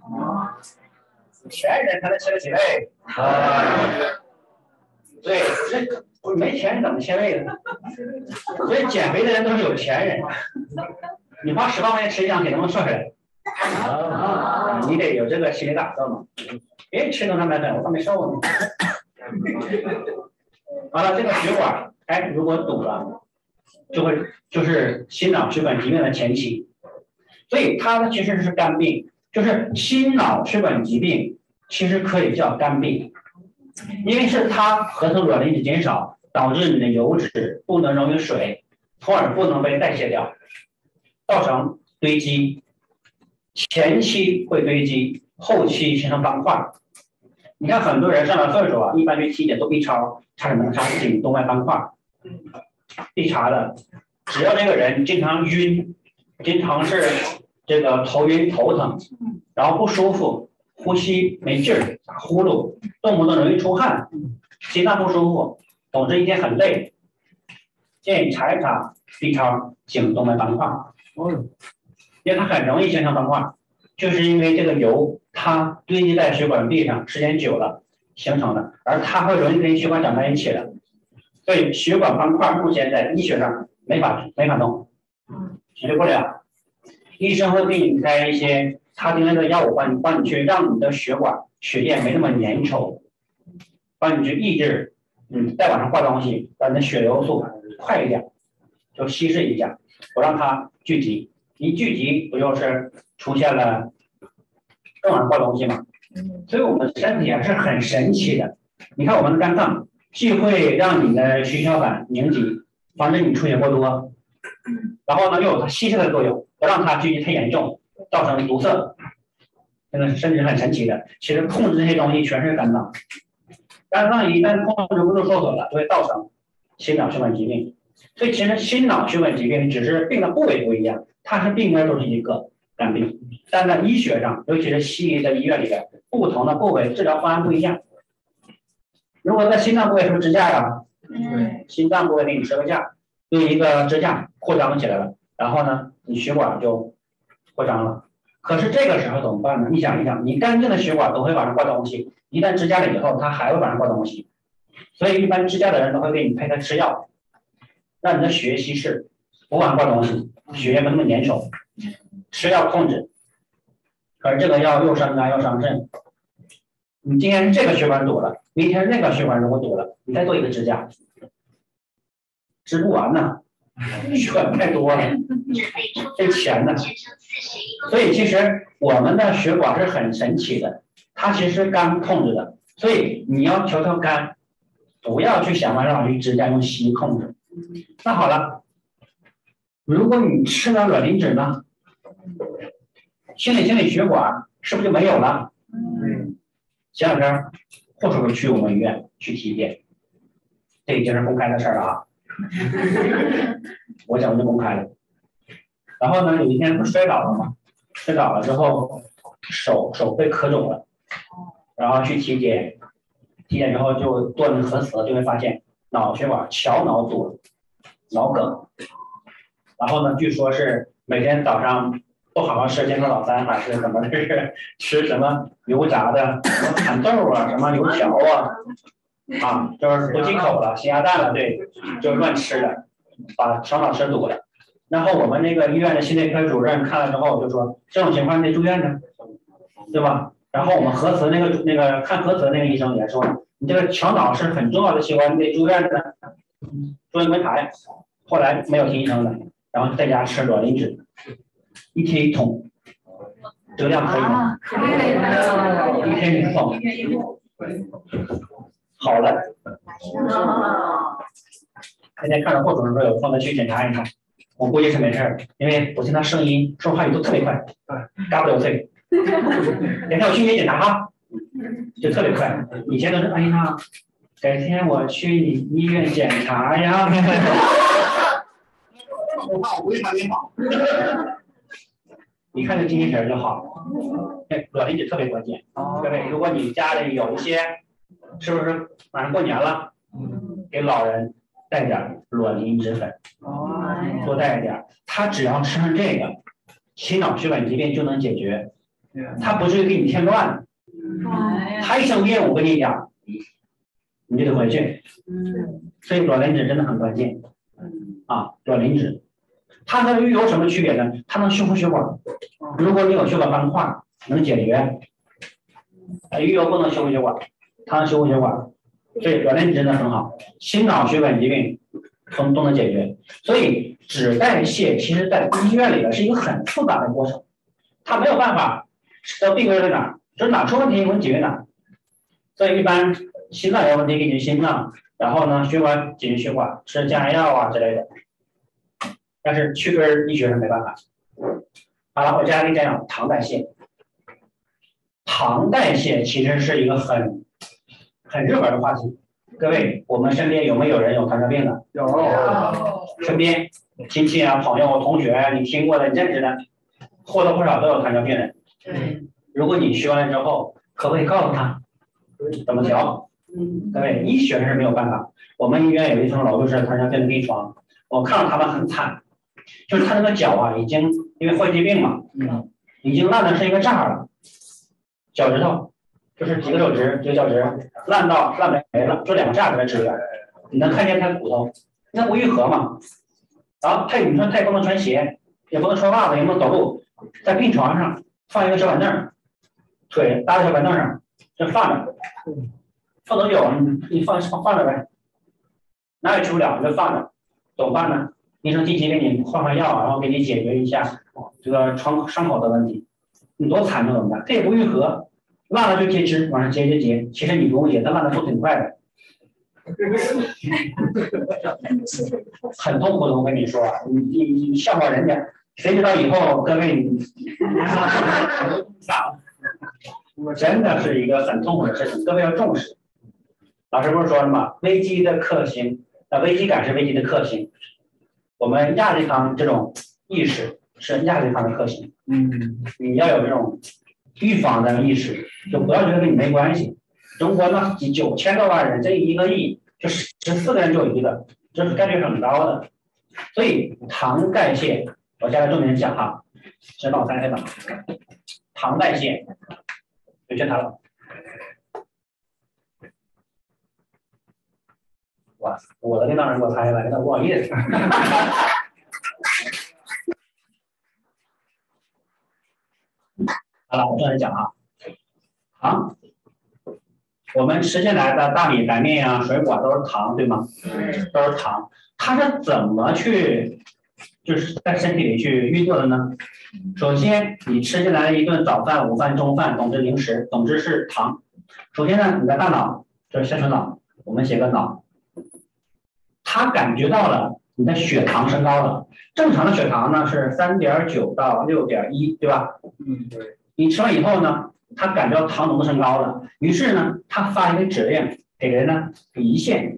钱人才能切得起胃啊！对，这没钱怎么切胃呢？所以减肥的人都是有钱人。你花10万块钱吃一样，你能不能瘦下来？你得有这个心理打算嘛。别吃能300粉，我还没瘦呢。完了，这个血管，如果堵了，就是心脑血管疾病的前期。所以它其实是肝病，就是心脑血管疾病，其实可以叫肝病，因为是它合成卵磷脂减少，导致你的油脂不能溶于水，从而不能被代谢掉，造成堆积，前期会堆积，后期形成斑块。你看很多人上了岁数啊，一般去体检做 B 超，查什么？查颈动脉斑块，必查的。只要这个人经常晕，经常是这个头晕头疼，然后不舒服，呼吸没劲儿，打呼噜，动不动容易出汗，心脏不舒服，总之一天很累，建议查一查 B 超颈动脉斑块，因为它很容易形成斑块，就是因为这个油它堆积在血管壁上时间久了形成的，而它会容易跟血管长在一起的，所以血管斑块目前在医学上没法弄，解决不了。医生会给你开一些他定类的药物，帮你去让你的血管血液没那么粘稠，帮你去抑制，再往上挂东西，让你的血流速快一点，就稀释一下，不让它聚集。一聚集不就是出现了更往上挂东西吗？所以我们身体是很神奇的。你看我们的肝脏既会让你的血小板凝集，防止你出血过多，然后呢又有它稀释的作用，不让它聚集太严重，造成堵塞。真的是身体很神奇的。其实控制这些东西全是肝脏，肝脏一旦控制不住受损了，就会造成心脑血管疾病。所以其实心脑血管疾病只是病的部位不一样，它是病根都是一个肝病，但在医学上，尤其是西医的医院里边，不同的部位治疗方案不一样。如果在心脏部位是不是支架呀？心脏部位给你支个架，用一个支架扩张起来了，然后呢，你血管就扩张了。可是这个时候怎么办呢？你想一想，你干净的血管都会往上挂东西，一旦支架了以后，它还会往上挂东西。所以一般支架的人都会给你配合吃药，让你的血液稀释，不往上挂东西，血液不那么粘稠，吃药控制。可是这个药又伤肝又伤肾。你今天这个血管堵了，明天那个血管如果堵了，你再做一个支架，支不完呢。 血管太多了，费钱的。所以其实我们的血管是很神奇的，它其实是肝控制的，所以你要调调肝，不要去想办法去直接用西医控制。那好了，如果你吃了卵磷脂呢，心理血管是不是就没有了？前两天或者是去我们医院去体检，这已经是公开的事儿了啊。我讲就公开了。然后呢，有一天不摔倒了嘛，摔倒了之后手被磕肿了，然后去体检，体检之后就做那个核磁，就会发现脑血管桥脑阻，脑梗。然后呢，据说是每天早上不好好吃健康早餐，还是怎么是吃什么油炸的、什么蚕豆啊、什么油条啊，就是不忌口了、咸鸭蛋了，对，就是乱吃的，把小脑吃堵了。然后我们那个医院的心内科主任看了之后就说，这种情况得住院呢，对吧？然后我们核磁那个看核磁那个医生也说，你这个桥脑是很重要的器官，你得住院的，住院观察呀。后来没有听医生的，然后在家吃卵磷脂，一天1桶，这个量可以吗？一天1桶，好了。那天看到护士说有空的去检查一下，我估计是没事儿，因为我听他声音说话语都特别快，嘎不了脆。改天我去你检查哈，就特别快。以前都是哎呀，改天我去你医院检查呀。 我怕我为啥没好？ 你看这精气神就好。对，卵磷脂特别关键。各位，如果你家里有一些，是不是马上过年了，给老人带点卵磷脂粉，多带一点，他只要吃上这个，心脑血管疾病就能解决，他不至于给你添乱。他一生病，我跟你讲，你就得回去。所以卵磷脂真的很关键啊，卵磷脂。它和鱼油什么区别呢？它能修复血管，如果你有血管斑块，能解决。鱼油不能修复血管，它能修复血管，所以卵磷脂真的很好，心脑血管疾病都能解决。所以脂代谢其实在医院里边是一个很复杂的过程，它没有办法知道病根在哪儿，就是哪出问题我们解决哪儿。所以一般心脏有问题给你心脏，然后呢血管解决血管，吃降压药啊之类的。但是去根医学是没办法。好了，我接下来给你讲讲糖代谢。糖代谢其实是一个很热门的话题。各位，我们身边有没有人有糖尿病的？ 有。 身边亲戚啊、朋友、同学，你听过的、你认识的，或多或少都有糖尿病人。如果你学完了之后，可不可以告诉他怎么调？各位，医学是没有办法。我们医院有一层楼就是糖尿病的病床，我看到他们很惨。就是他那个脚啊，已经因为坏疾病嘛，已经烂的是一个渣了，脚趾头就是几个手指，几个脚趾烂没了，就2个渣在那支着，你能看见他的骨头，那不愈合嘛。然后你说他也不能穿鞋，也不能穿袜子，也不能走路，在病床上放一个小板凳，腿搭在小板凳上就放着，放多久你放着呗，哪也去不了，你就放着，怎么办呢？医生定期给你换药，然后给你解决一下这个伤口的问题。你多惨怎么办？它也不愈合，烂了就截肢，往上截。其实你不用截，它烂的速度挺快的，很痛苦的。我跟你说，你笑话人家，谁知道以后各位你真的是一个很痛苦的事情，各位要重视。老师不是说了吗？危机的克星，危机感是危机的克星。我们亚健康这种意识是亚健康的克星，你要有这种预防的意识，就不要觉得跟你没关系。中国那9000多万人，这1个亿，就14个人就有一个，这是概率很高的。所以糖代谢，我现在重点讲哈，先帮我看吧。糖代谢，就见它了。哇，我的领导人给我猜了，有点不好意思。好了，我正式讲啊，糖，我们吃进来的大米、白面啊、水果都是糖，对吗？都是糖。 它是怎么去就是在身体里去运作的呢？首先，你吃进来一顿早饭、午饭、中饭，总之零食，总之是糖。首先呢，你的大脑，这是下丘脑，我们写个脑，它感觉到了你的血糖升高了。正常的血糖呢是3.9到6.1，对吧？ 对。 你吃完以后呢，它感觉到糖浓度升高了，于是呢，它发一个指令给人呢，胰腺。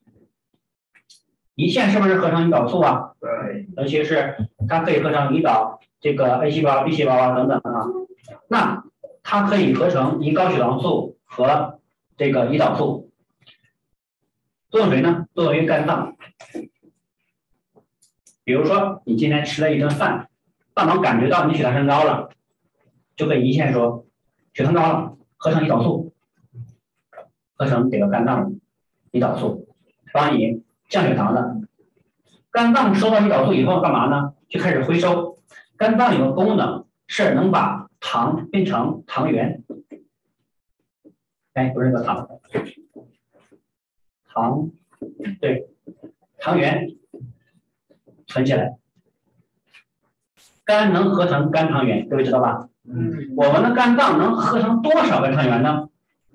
胰腺是不是合成胰岛素啊？ 对。 尤其是它可以合成胰岛，这个 A 细胞、B 细胞啊等等啊。那它可以合成胰高血糖素和这个胰岛素。作用谁呢？作用于肝脏。比如说，你今天吃了一顿饭，大脑感觉到你血糖升高了，就跟胰腺说，血糖高了，合成胰岛素，合成这个肝脏胰岛素，帮你降血糖的。肝脏收到胰岛素以后干嘛呢？就开始回收。肝脏有个功能是能把糖变成糖原，哎，不是那个糖，糖，对，糖原存起来。肝能合成肝糖原，各位知道吧？我们的肝脏能合成多少个糖原呢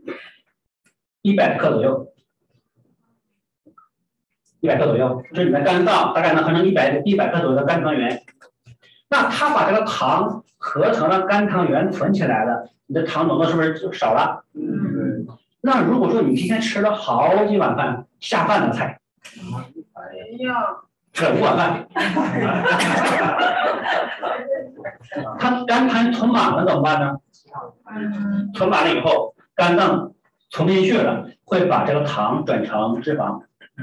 ？100克左右。100克左右，就是你的肝脏大概能合成100克左右的肝糖原。那它把这个糖合成了肝糖原存起来了，你的糖浓度是不是就少了？那如果说你今天吃了好几碗饭，下饭的菜，吃了5碗饭，它肝糖存满了怎么办呢？存满了以后，肝脏存不进去了，会把这个糖转成脂肪。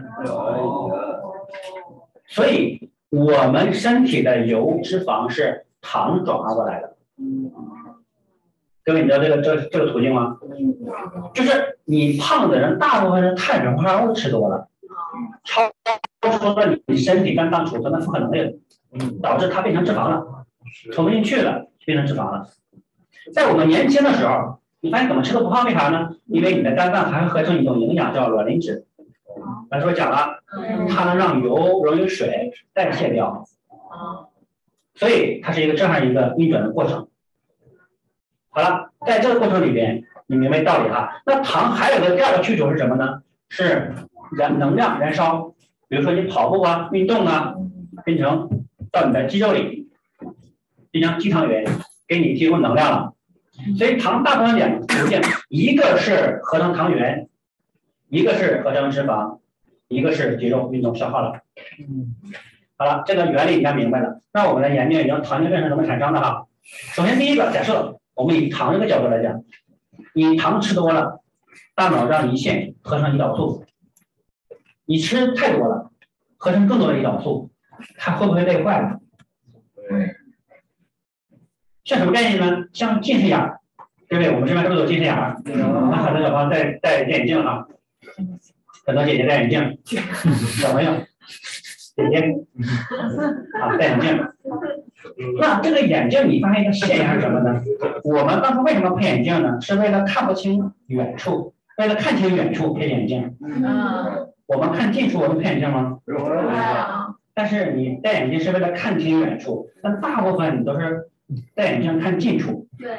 所以我们身体的油脂肪是糖转化过来的。各位，你知道这个途径吗？就是你胖的人，大部分是碳水化合物吃多了，超出了你身体肝脏储存的负荷能力，导致它变成脂肪了，存不进去了，变成脂肪了。在我们年轻的时候，你发现怎么吃都不胖，为啥呢？因为你的肝脏还会合成一种营养叫卵磷脂。刚才我讲了，它能让油溶于水代谢掉，所以它是一个这样一个运转的过程。好了，在这个过程里边，你明白道理哈？那糖还有个第二个去处是什么呢？是能量燃烧，比如说你跑步啊、运动啊，变成到你的肌肉里，变成肌糖原，给你提供能量了。所以糖大部分2个途径，一个是合成糖原，一个是合成脂肪，一个是肌肉运动消耗了。好了，这个原理应该明白了。那我们来研究研究糖尿病是怎么产生的哈。首先第一个假设，我们以糖这个角度来讲，你糖吃多了，大脑让胰腺合成胰岛素，你吃太多了，合成更多的胰岛素，它会不会累坏了？ 对。 像什么概念呢？像近视眼，对不对？我们这边是不是有近视眼？那很多小朋友戴眼镜啊，很多姐姐戴眼镜，小朋友姐姐啊戴眼镜。那这个眼镜你发现一个现象是什么呢？我们当初为什么配眼镜呢？是为了看不清远处，为了看清远处配眼镜。我们看近处我们配眼镜吗？但是你戴眼镜是为了看清远处，但大部分你都是戴眼镜看近处。 对。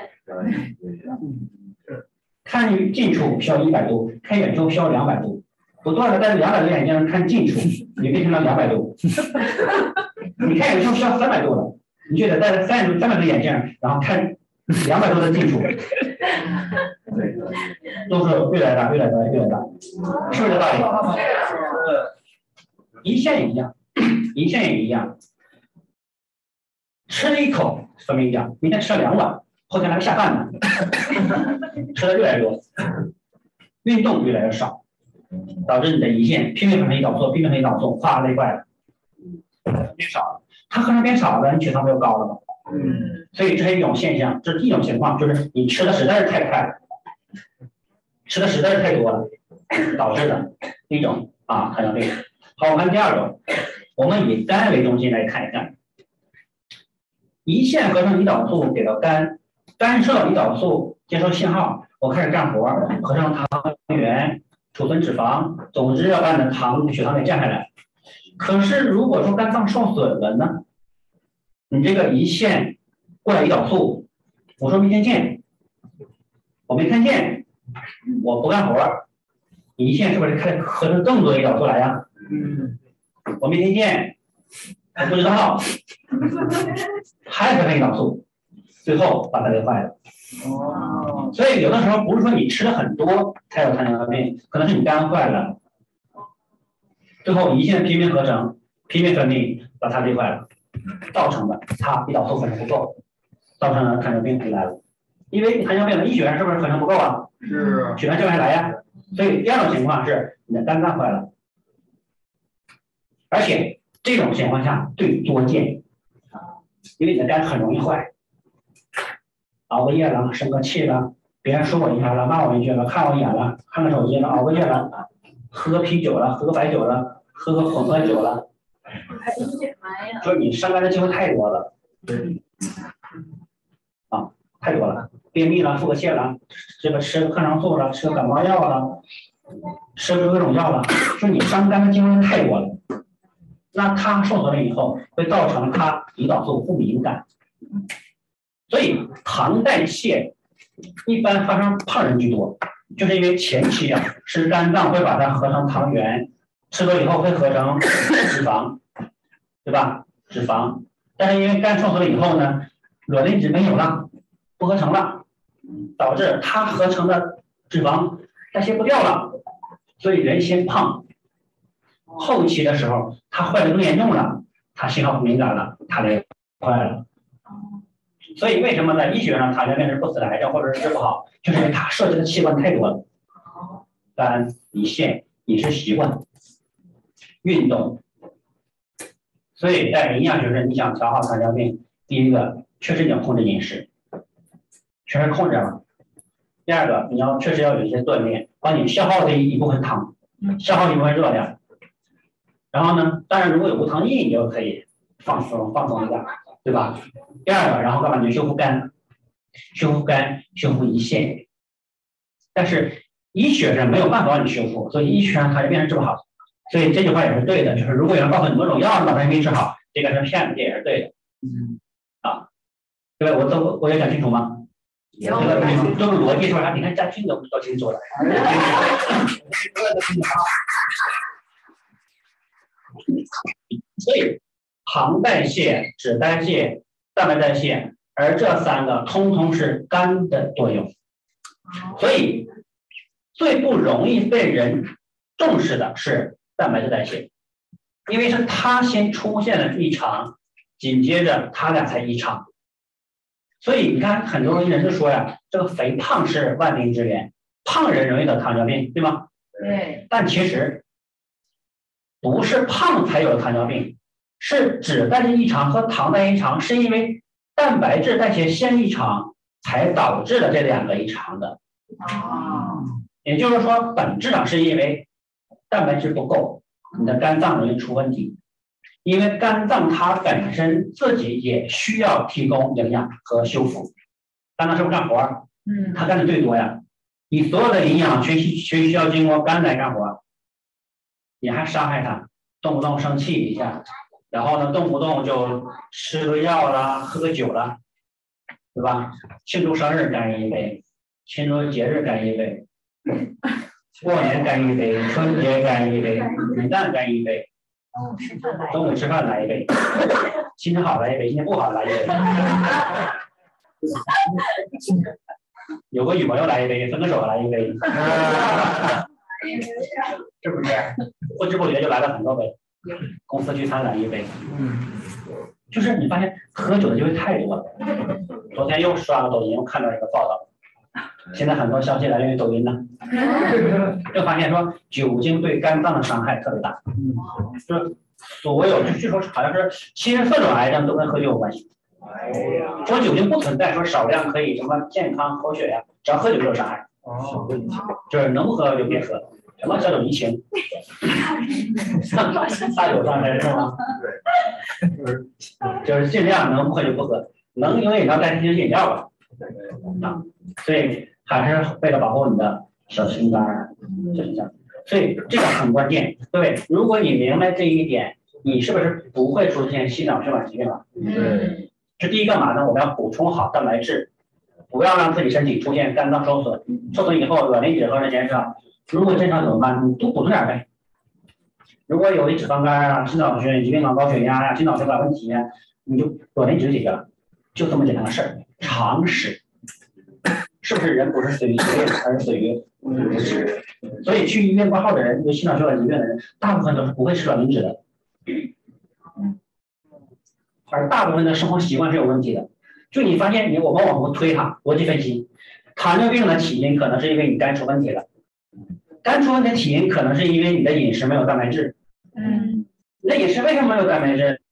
看近处需要100度，看远处需要200度。不断的戴着200度眼镜看近处，你变成了200度。你看远处需要300度了，你就得戴着300度眼镜，然后看200度的近处。都是越来越大，是不是这道理？胰腺也一样，胰腺也一样。吃了一口说明讲，明天吃了2碗，后天来个下饭的，吃的越来越多，运动越来越少，导致你的胰腺拼命合成胰岛素，哗累坏了，变少了。它合成变少了，你血糖不就高了吗？所以这是一种现象，这是一种情况，就是你吃的实在是太快了，吃的实在是太多了，导致的一种糖尿病。好，我看第二个，我们以肝为中心来看一看。胰腺合成胰岛素给到肝，肝受到胰岛素接收信号，我开始干活，合成糖原，储存脂肪，总之要把你的血糖给降下来。 可是如果说肝脏受损了呢，你这个胰腺过来胰岛素，我说没听见，我没看见，我不干活，胰腺是不是开始合成更多胰岛素来呀？我没听见，还不知道，还合成胰岛素，最后把它给坏了。所以有的时候不是说你吃的很多才有糖尿病，可能是你肝坏了，最后胰腺拼命合成、拼命分泌把它累坏了，造成的它胰岛素合成不够，造成了糖尿病来了。因为糖尿病的医学上是不是合成不够啊？ 是。 血糖降下来呀。所以第二种情况是你的肝脏坏了，而且这种情况下最多见，因为你的肝很容易坏，熬个夜了，生个气了，别人说我一下了，骂我一句了，看我一眼了，看个手机了，熬个夜了，喝个啤酒了，喝个白酒了，喝个混合酒了，说你伤肝的机会太多了，啊，太多了，便秘了，腹泻了，这个吃抗生素了，吃感冒药了，吃各种药了，说你伤肝的机会太多了。那它受损了以后，会造成它胰岛素不敏感，所以糖代谢一般发生胖人居多，就是因为前期啊是肝脏会把它合成糖原，吃多以后会合成脂肪，对吧？脂肪，但是因为肝受损了以后呢，卵磷脂没有了，不合成了，导致它合成的脂肪代谢不掉了，所以人先胖。后期的时候，它坏的更严重了，它信号不敏感了，它就坏了。所以为什么在医学上糖尿病是不死的癌症或者是治不好，就是因为它涉及的器官太多了，肝、胰腺、饮食习惯、运动。所以在营养学上，你想调好糖尿病，第一个确实你要控制饮食，确实控制了。第二个，你要确实要有一些锻炼，帮你消耗这一部分糖，消耗一部分热量。然后呢，当然如果有无糖饮，你就可以放松一下，对吧？第二个，然后干嘛？你修复肝，修复胰腺。但是医学上没有办法帮你修复，所以医学上它就变成治不好。所以这句话也是对的，就是如果有人告诉你某种药能把它给治好，这个是骗子，这也是对的。啊，对吧？我也讲清楚吗？这个逻辑说啥？你看家俊都清楚了。所以糖代谢、脂代谢、蛋白代谢，而这三个通通是肝的作用。所以最不容易被人重视的是蛋白质代谢，因为是它先出现了异常，紧接着它俩才异常。所以你看很多人就说呀，这个肥胖是万病之源，胖人容易得糖尿病，对吗？ 对。 但其实不是胖才有糖尿病，是脂代谢异常和糖代谢异常，是因为蛋白质代谢先异常才导致了这两个异常的。也就是说本质上是因为蛋白质不够，你的肝脏容易出问题，因为肝脏它本身自己也需要提供营养和修复。肝脏是不是干活？它干的最多呀，你所有的营养全需要经过肝来干活，你还伤害它，动不动生气一下，然后呢动不动就吃个药啦，喝个酒啦，对吧？庆祝生日干一杯，庆祝节日干一杯，过年干一杯，春节干一杯，元旦干一杯，中午吃饭来一杯，心情好来一杯，心情不好来一杯，有个女朋友来一杯，分个手来一杯，是不是？不知不觉就来了很多杯，公司聚餐来一杯，就是你发现喝酒的机会太多了。昨天又刷了抖音，又看到一个报道，现在很多消息来源于抖音呢，就发现说酒精对肝脏的伤害特别大，就是所有据说好像是74种癌症都跟喝酒有关系。说酒精不存在说少量可以什么健康活血呀，只要喝酒就有伤害。就是能不喝就别喝，什么小酒怡情，大酒伤身是吗？就是尽量能不喝就不喝，能用饮料代替饮料吧。所以还是为了保护你的小心肝，所以这个很关键。对，如果你明白这一点， 你是不是不会出现心脑血管疾病了？ 对， 这第一个嘛呢，我们要补充好蛋白质，不要让自己身体出现肝脏受损，受损以后卵磷脂和人减少。如果正常怎么办？你多补充点呗。如果有脂肪肝啊、心脑血管疾病啊、高血压呀、心脑血管问题呀，你就卵磷脂就解决了，就这么简单的事儿。常识，是不是人不是死于疾病，而是死于不是？所以去医院挂号的人，有心脑血管疾病的人，大部分都是不会吃卵磷脂的，而大部分的生活习惯是有问题的。就你发现我们往后推哈，逻辑分析，糖尿病的起因可能是因为你肝出问题了，肝出问题的起因可能是因为你的饮食没有蛋白质。你的饮食为什么没有蛋白质？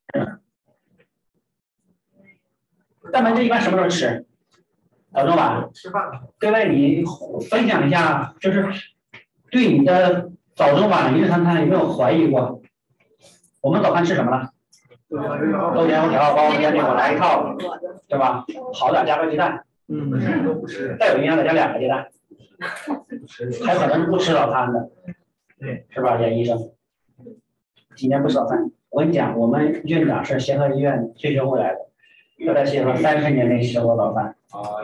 蛋白质一般什么时候吃？早中晚。 吃饭。 各位，你分享一下，就是对你的早中晚一日三餐有没有怀疑过？我们早饭吃什么了？豆浆、油条、包子、煎饼，我来一套，对吧？好点加个鸡蛋， 都不吃。 再有营养再加2个鸡蛋。还有很多人不吃早餐的， 对， 是吧？严医生，今年不吃早餐。我跟你讲，我们院长是协和医院退休回来的，他在协和30年没吃过早饭。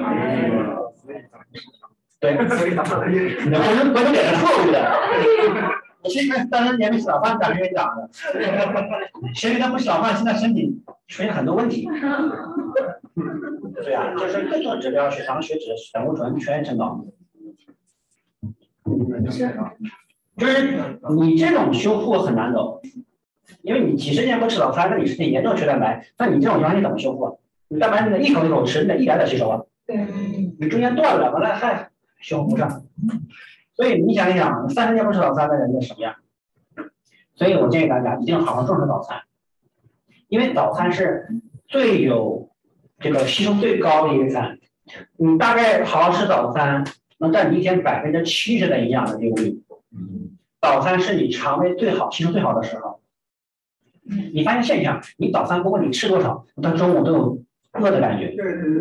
对，你的回头点是错误的。其实30年没吃早饭，咱是院长的，谁给他不吃早饭，现在身体出现很多问题。对啊，就是各种指标，血糖、血脂、胆固醇全升高。就是你这种修复很难走，因为你几十年不吃早餐，那你身体严重缺蛋白，那你这种情况你怎么修复啊？你蛋白你得一口一口吃，你得一点点吸收啊。 对， 你中间断了，完了还修不上。所以你想一想，30年不吃早餐的人是什么样？所以我建议大家一定要好好重视早餐，因为早餐是最有这个吸收最高的一餐。你大概好好吃早餐，能占你一天70%的营养的利用率。早餐是你肠胃最好吸收最好的时候。你发现现象，你早餐不管你吃多少，到中午都有饿的感觉。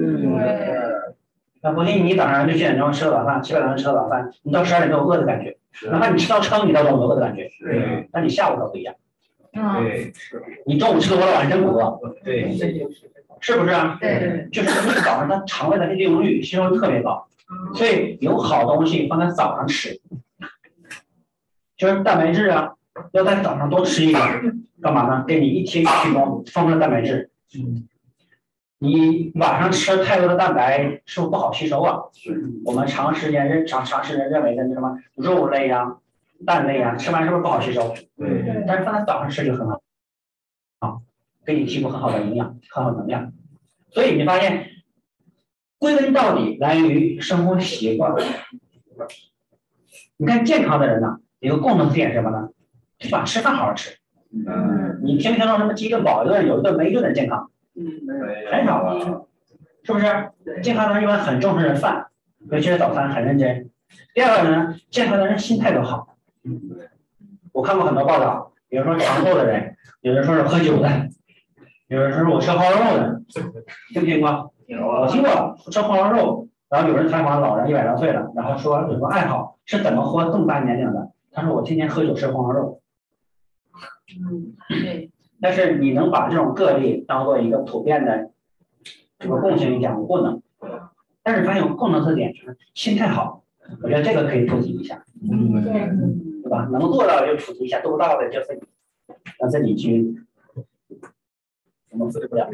那不信你早上6、7点钟吃个早饭，7、8点钟吃个早饭，你到12点钟有饿的感觉，哪怕你吃到撑，你到中午有饿的感觉。但你下午可不一样。 对，是。 你中午吃多了，晚上真不饿。 对， 是不是啊？ 对， 就是你早上它肠胃的利用率吸收特别高，所以有好东西放在早上吃，就是蛋白质啊，要在早上多吃一点，干嘛呢？给你一天提供丰富的蛋白质。你晚上吃太多的蛋白是不是不好吸收啊？我们长时间认为的那什么肉类呀、蛋类呀，吃完是不是不好吸收？ 对。 但是放在早上吃就很好，给你提供很好的营养、很好的能量。所以你发现，归根到底来源于生活习惯。你看健康的人呢，有个共同点是什么呢？就把吃饭好好吃。你听没听到什么饥顿饱一顿有一顿没一顿的健康？很少了，是不是？健康的人一般很重视饭，尤其是早餐很认真。第二个呢，健康的人心态都好。我看过很多报道，比如说长寿的人，有人说是喝酒的，有人说是我吃红烧肉的，听没听过？我听过吃红烧肉，然后有人采访老人100多岁了，然后说有个爱好是怎么活这么大年龄的？他说我天天喝酒吃红烧肉。 对。 但是你能把这种个例当做一个普遍的这个共性讲不能，但是发现有共同特点就是心态好，我觉得这个可以普及一下，对吧？能做到就普及一下，做不到的就自己让自己去，我们复制不了，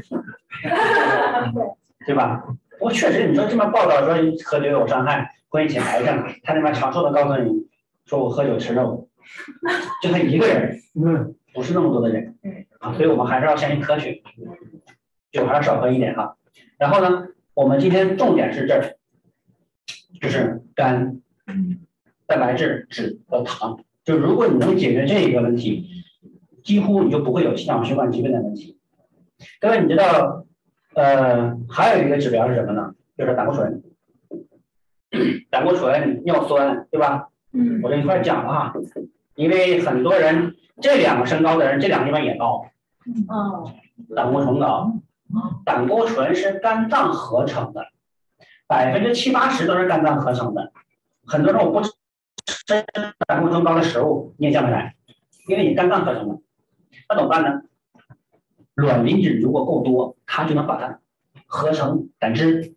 对吧？不过确实你说这么报道说喝酒有伤害，会引起癌症，他那边长寿的告诉你说我喝酒吃肉，就他一个人，不是那么多的人。所以我们还是要相信科学，酒还是少喝一点哈。然后呢，我们今天重点是这儿，就是肝、蛋白质、脂和糖。就如果你能解决这一个问题，几乎你就不会有心脑血管疾病的问题。各位，你知道，还有一个指标是什么呢？就是胆固醇。胆固醇、尿酸，对吧？我这一块讲了哈，因为很多人这2个升高的人，这2个地方也高。胆固醇高，胆固醇是肝脏合成的，70%、80%都是肝脏合成的。很多人我不吃胆固醇高的食物，你也降不下来，因为你肝脏合成的。那怎么办呢？ 卵磷脂如果够多，它就能把它合成胆汁。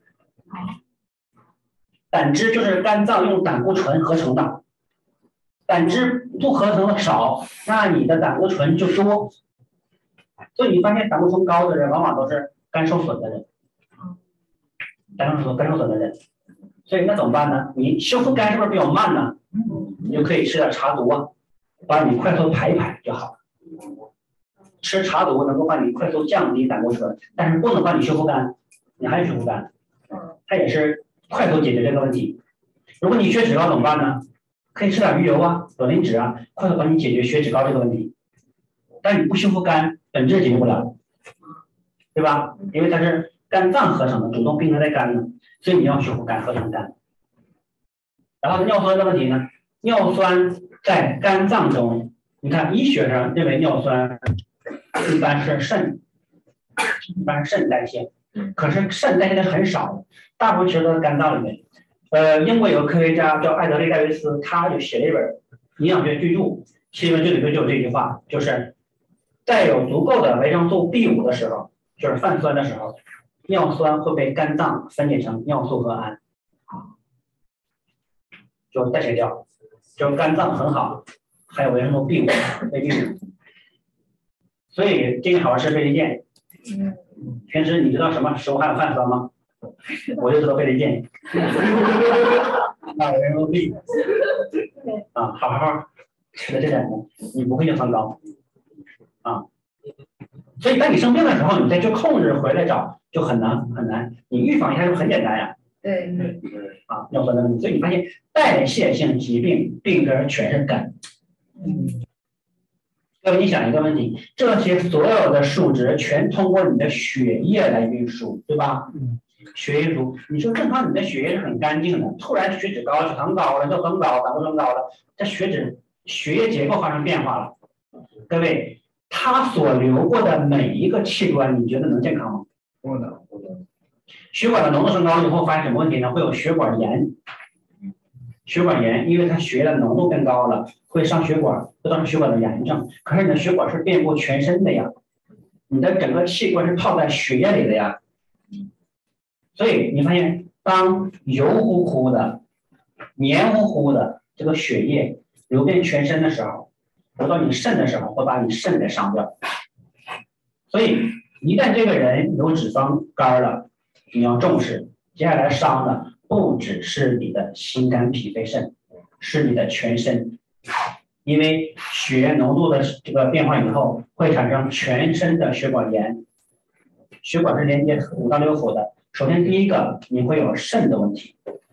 胆汁就是肝脏用胆固醇合成的，胆汁不合成的少，那你的胆固醇就多。所以你发现胆固醇高的人，往往都是肝受损的人，肝受损的人。所以那怎么办呢？你修复肝是不是比较慢呢？你就可以吃点茶毒啊，帮你快速排一排就好了。吃茶毒能够帮你快速降低胆固醇，但是不能帮你修复肝，你还是修复肝，它也是快速解决这个问题。如果你血脂高怎么办呢？可以吃点鱼油啊、卵磷脂啊，快速帮你解决血脂高这个问题。但你不修复肝，本质解决不了，对吧？因为它是肝脏合成的，主动病存在肝呢，所以你要修复肝，合成肝。然后尿酸的问题呢？尿酸在肝脏中，你看医学上认为尿酸一般是肾代谢，可是肾代谢的很少，大部分其实都在肝脏里面。英国有个科学家叫艾德利戴维斯，他就写了一本营养学巨著，其中就里面就有这句话，就是在有足够的维生素 B5 的时候，就是泛酸的时候，尿酸会被肝脏分解成尿素和氨，就代谢掉，就肝脏很好，还有维生素 B5 被利用。所以这个好好吃贝利健。平时你知道什么食物含有泛酸吗？我就知道贝利健。那维生素 B 啊，好好吃的这两个，你不会尿酸高啊。所以当你生病的时候，你再去控制回来找就很难很难。你预防一下就很简单呀。 对。 啊，尿酸的问题，所以你发现代谢性疾病病根全是肝。各位，你想一个问题，这些所有的数值全通过你的血液来运输，对吧？血液输，你说正常你的血液是很干净的，突然血脂高了、血糖高了、尿酸高、胆固醇高了，这血液结构发生变化了。各位，它所流过的每一个器官，你觉得能健康吗？ 不能。 血管的浓度升高以后，发现什么问题呢？会有血管炎。血管炎，因为它血液的浓度变高了，会上血管，会造成血管的炎症。可是你的血管是遍布全身的呀，你的整个器官是泡在血液里的呀。所以你发现，当油乎乎的、黏糊糊的这个血液流遍全身的时候，流到你肾的时候，会把你肾给伤掉。所以一旦这个人有脂肪肝了，你要重视。接下来伤的不只是你的心肝脾肺肾，是你的全身。因为血液浓度的这个变化以后，会产生全身的血管炎。血管是连接5到6腑的。首先第一个，你会有肾的问题，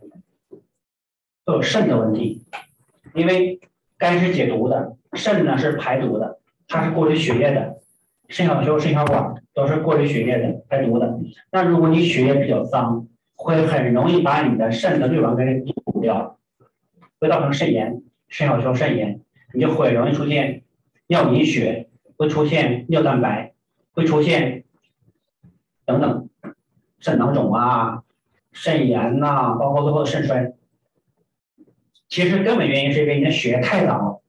因为肝是解毒的，肾呢是排毒的，它是过滤血液的，肾小球、肾小管都是过滤血液的、排毒的。那如果你血液比较脏，会很容易把你的肾的滤网给堵掉，会造成肾炎、肾小球肾炎，你就会容易出现尿凝血，会出现尿蛋白，会出现等等肾囊肿啊、肾炎呐、包括最后的肾衰。其实根本原因是因为你的血液太脏了，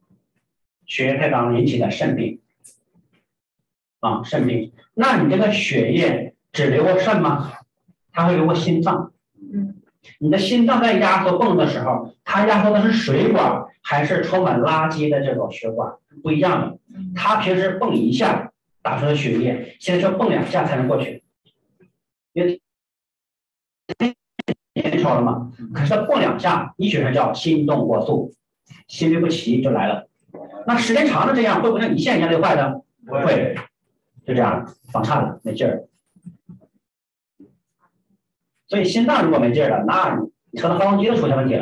引起的肾病啊，肾病。那你这个血液只流过肾吗？它会流过心脏。你的心脏在压缩泵的时候，它压缩的是水管还是充满垃圾的这种血管？不一样的。它平时泵一下打出的血液，现在需要泵2下才能过去。因为粘稠了嘛，可是它泵2下，医学上叫心动过速，心律不齐就来了。那时间长了这样，会不会像胰腺一样就坏的？不会，就这样房颤了，没劲儿。所以心脏如果没劲儿了，那你车的发动机都出现问题了，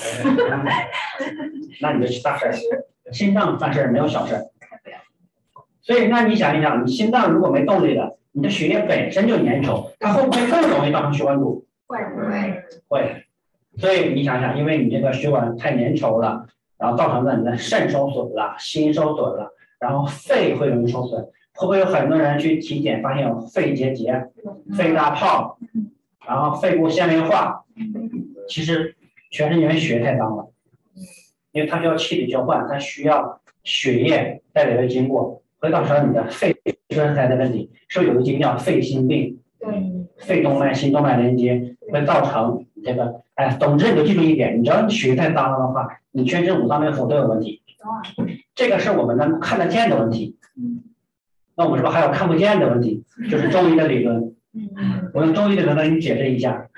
那你就大事儿。心脏犯事儿没有小事儿。所以那你想一想，你心脏如果没动力了，你的血液本身就粘稠，它会不会更容易造成血管堵？会。所以你想想，因为你这个血管太粘稠了，然后造成了你的肾受损了，心受损了，然后肺会容易受损。会不会有很多人去体检发现有肺结节、肺大泡，然后肺部纤维化？其实全是因为血太脏了，因为它需要气体交换，它需要血液带流的经过，会造成你的肺这才的问题，是不是有个疾病叫肺心病？ 对， 肺动脉、心动脉连接会造成这个，哎，总之你就记住一点，你只要你血太脏了的话，你全身五脏六腑都有问题。这个是我们能看得见的问题。那我们是不是还有看不见的问题？就是中医的理论。我用中医的理论给你解释一下。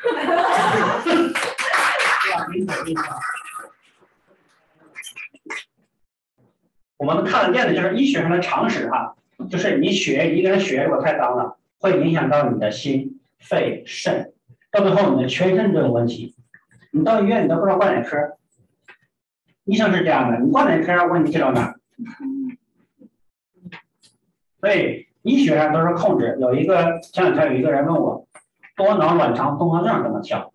我们能看得见的就是医学上的常识哈，就是你一个人血如果太脏了，会影响到你的心、肺、肾，到最后你的全身都有问题。你到医院你都不知道挂哪科，医生是这样的，你挂哪科问题就到哪。所以医学上都是控制。前两天有一个人问我，多囊卵巢综合症怎么调？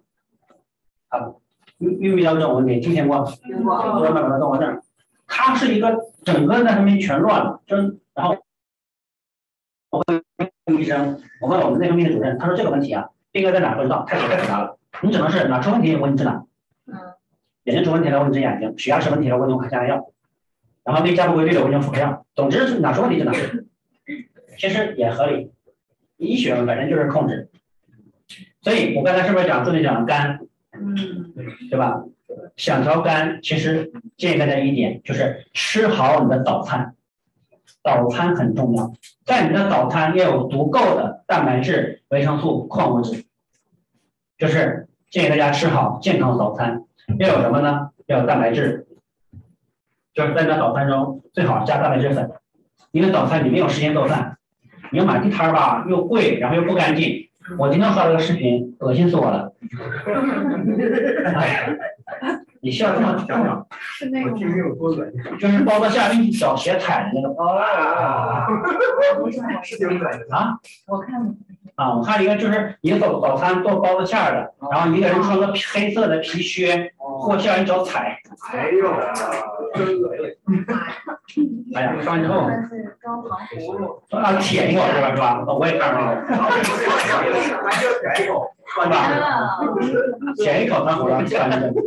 遇到这种问题，听见过？多囊卵巢综合症，它是一个整个在上面全乱了，然后我问医生，我问我们内分泌的主任，他说这个问题啊，病根在哪不知道，太复杂了，你只能是哪出问题我给你治哪。眼睛出问题了我给你治眼睛，血压出问题了我给你开降压药，然后内加不规律了我给你辅克药，总之是哪出问题治哪。其实也合理，医学本身就是控制。所以我刚才是不是重点讲肝？对吧？想调肝，其实建议大家一点就是吃好你的早餐，早餐很重要，在你的早餐要有足够的蛋白质、维生素、矿物质，就是建议大家吃好健康早餐。要有什么呢？要有蛋白质，就是在你的早餐中最好加蛋白质粉，因为早餐你没有时间做饭。你要买地摊吧，又贵，然后又不干净。我今天刷了个视频，恶心死我了。哎，你笑这么漂亮？ 是那种就是包子馅儿用小鞋踩的那个。 是挺软的啊？ 我看啊，我看一个就是一个早餐做包子馅儿的，然后一个人穿个黑色的皮靴，过馅儿一脚踩。 哎呦，真恶心！ 哎呀，上完之后。 是装糖葫芦。 啊，舔过是吧？是吧？我也看了。 还就舔一口， 是吧？舔一口糖葫芦，吃完这个。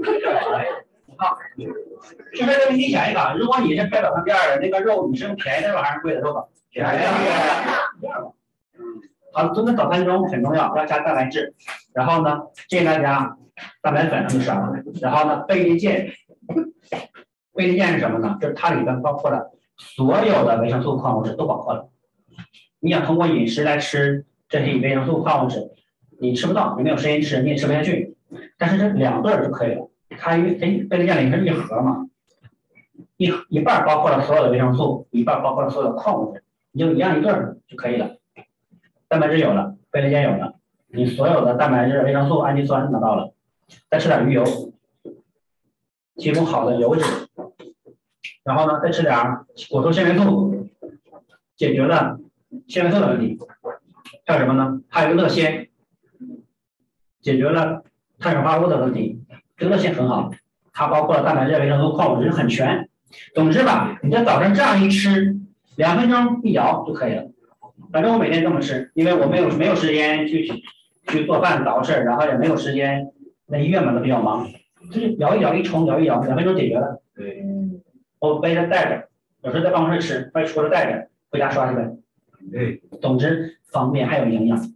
就是你想一想，如果你是开早餐店的，那个肉你是用便宜的肉还是贵的肉吧？便宜的。好，做的早餐中很重要，要加蛋白质。然后呢，建议大家蛋白粉就少了。然后呢，贝利健，贝利健是什么呢？就是它里边包括了所有的维生素、矿物质都包括了。你想通过饮食来吃这些维生素、矿物质，你吃不到，你没有时间吃，你也吃不下去。但是这2对就可以了。它贝利健里是一盒嘛，一半包括了所有的维生素，一半包括了所有的矿物质，你就一样一对就可以了。蛋白质有了，贝利健有了，你所有的蛋白质、维生素、氨基酸拿到了，再吃点鱼油，提供好的油脂，然后呢，再吃点果蔬纤维素，解决了纤维素的问题。还有什么呢？还有一个乐鲜，解决了碳水化合物的问题。这个乐鲜很好，它包括了蛋白质、维生素、矿物质很全。总之吧，你在早上这样一吃，2分钟一摇就可以了。反正我每天这么吃，因为我没有时间去做饭捯饬，然后也没有时间，那医院嘛都比较忙，就是摇一摇一冲，摇一摇，2分钟解决了。 对， 我背着带着，有时候在办公室吃，外出了带着，回家刷去呗。 对， 总之方便还有营养。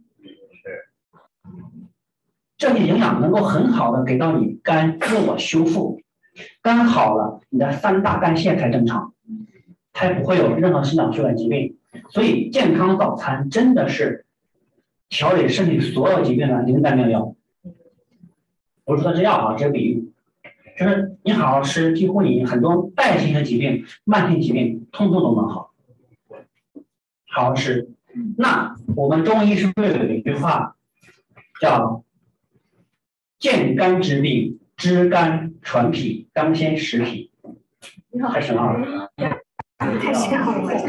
这些营养能够很好的给到你肝自我修复，肝好了，你的3大干线才正常，才不会有任何心脑血管疾病。所以健康早餐真的是调理身体所有疾病的灵丹妙药。我说的这药啊，这个比喻，就是你好好吃，几乎你很多代谢性疾病、慢性疾病，通通都能好。好好吃。那我们中医是不是有一句话叫健肝治病，知肝传脾，刚先实脾，太深奥了。 太像我了。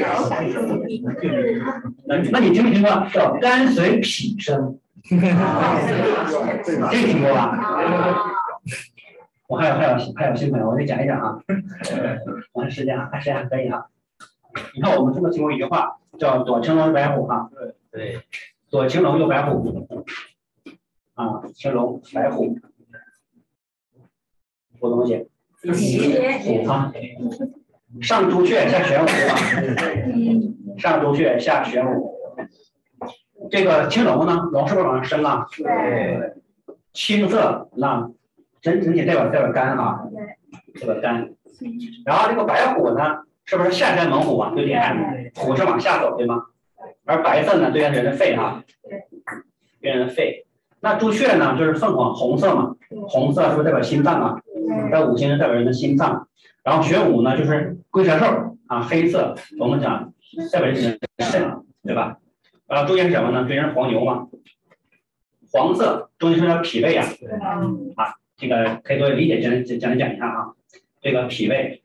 那你听没听过叫肝随脾生？这个听过吧？我还有新朋友，我得讲一讲啊。我看时间还可以啊。你看我们中国听过一句话叫左青龙右白虎哈。 对， 左青龙右白虎。啊，青龙白虎。虎东西。虎啊。 上朱雀下玄武，对吧？上朱雀下玄武。这个青龙呢，龙是不是往上升啊？ 对。 青色那整体代表肝啊，这个肝。然后这个白虎呢，是不是下山猛虎啊？对点虎是往下走，对吗？而白色呢，对应人的肺啊，对应人的肺。那朱雀呢，就是凤凰，红色嘛，红色是不是代表心脏啊？这五行是代表人的心脏。然后玄武呢，就是龟蛇兽啊，黑色，我们讲代表人的肾，对吧？然后中间是什么呢？中间是黄牛嘛，黄色中间是叫脾胃啊，啊，这个可以多理解讲一下啊，这个脾胃，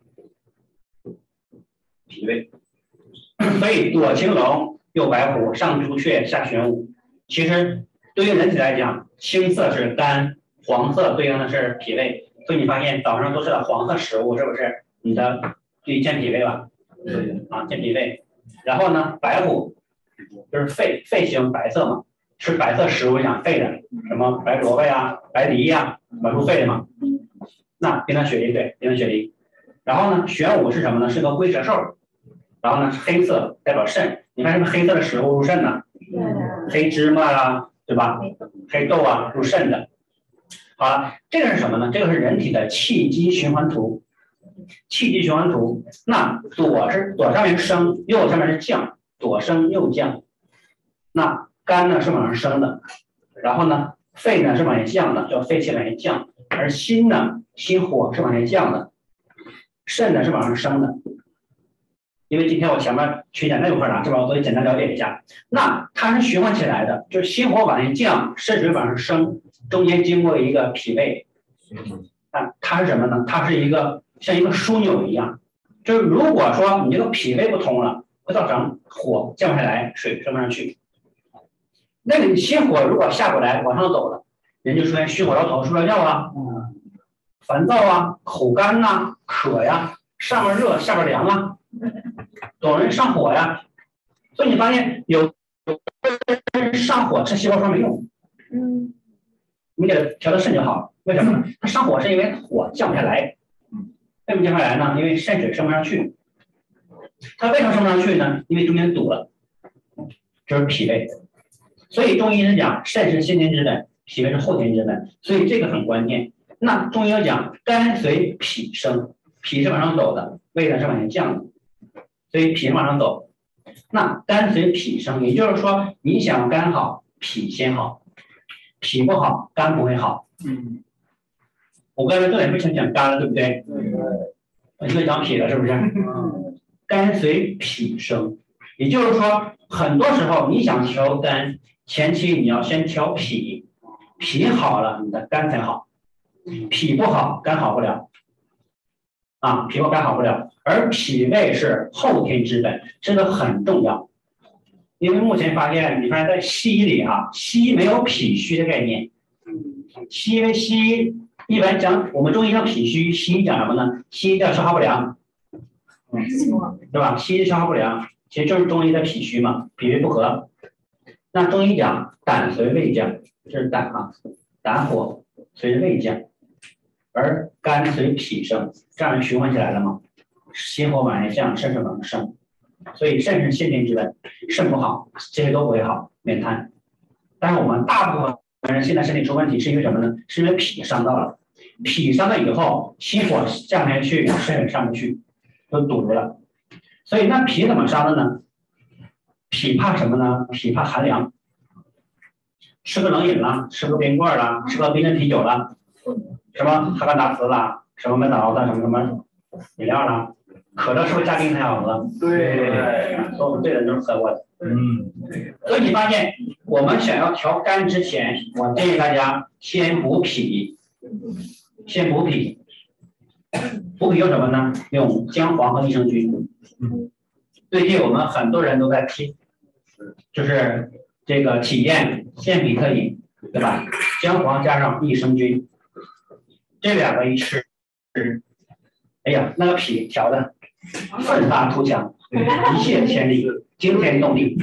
所以左青龙，右白虎，上朱雀，下玄武。其实对于人体来讲，青色是肝，黄色对应的是脾胃，所以你发现早上都吃了黄色食物，是不是你的对健脾胃吧？啊，健脾胃。然后呢，白虎就是肺喜欢白色嘛，吃白色食物养肺的，什么白萝卜呀、白梨呀，入肺的嘛。那平常血梨，对，平常血梨。然后呢，玄武是什么呢？是个龟蛇兽。然后呢，黑色代表肾，你看什么黑色的食物入肾呢？黑芝麻啦，对吧？黑豆啊，入肾的。好了，这个是什么呢？这个是人体的气机循环图。气机循环图，那左上面是升，右上面是降，左升右降。那肝呢是往上升的，然后呢，肺呢是往下降的，叫肺气往下降，而心呢，心火是往下降的，肾呢是往上升的。因为今天我前面去讲那块了，是吧？我所以简单了解一下。那它是循环起来的，就是心火往下降，肾水往上升，中间经过一个脾胃。啊，它是什么呢？它是一个像一个枢纽一样，就是如果说你这个脾胃不通了，会造成火降不下来，水升不上去。那个心火如果下不来，往上走了，人就出现虚火烧头、睡不着觉啊，烦躁啊，口干呐、渴呀，上面热下边凉啊。总人上火呀，所以你发现有人上火吃细胞霜没用，你给它调到肾就好了。为什么呢？它上火是因为火降不下来，为什么降不下来呢？因为肾水升不上去。它为什么升不上去呢？因为中间堵了，这是脾胃。所以中医是讲肾是先天之本，脾胃是后天之本，所以这个很关键。那中医要讲肝随脾升，脾是往上走的，胃呢是往下降的。所以脾往上走，那肝随脾升，也就是说，你想肝好，脾先好，脾不好，肝不会好。我刚才重点不想讲肝了，对不对？我就讲脾了，是不是？肝随脾升，也就是说，很多时候你想调肝，前期你要先调脾，脾好了，你的肝才好，脾不好，肝好不了。啊，脾胃肝好不了，而脾胃是后天之本，这个很重要。因为目前发现，你发现在西医里啊，西医没有脾虚的概念。因为西医一般讲，我们中医讲脾虚，西医讲什么呢？西医叫消化不良，对吧？西医消化不良，其实就是中医的脾虚嘛，脾胃不和。那中医讲胆随胃降，这是胆啊，胆火随着胃降。而肝随脾升，这样循环起来了吗？心火往下降，肾水往上升，所以肾是先天之本，肾不好，这些都不会好，免谈。但是我们大部分人现在身体出问题是因为什么呢？是因为脾伤到了，脾伤了以后，心火降不下去，肾也上不去，都堵住了。所以那脾怎么伤的呢？脾怕什么呢？脾怕寒凉，吃个冷饮啦，吃个冰棍啦，吃个冰镇啤酒啦。什么哈根达斯啦，什么麦当劳的什么饮料啦，可乐是不是加冰才好喝？ 对， 我们对人都是喝过的。所以你发现我们想要调肝之前，我建议大家先补脾，先补脾。补脾用什么呢？用姜黄和益生菌。最近我们很多人都在就是这个体验健脾特饮，对吧？姜黄加上益生菌。这两个一吃，哎呀，那个脾调的奋发图强，一泻千里，惊天动地，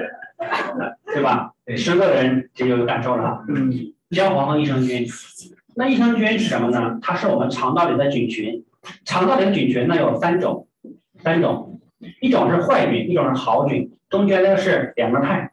对吧？吃过的人就有感受了。姜黄和益生菌， 那益生菌是什么呢？它是我们肠道里的菌群。肠道里的菌群呢有三种，一种是坏菌，一种是好菌，中间那个是两门派，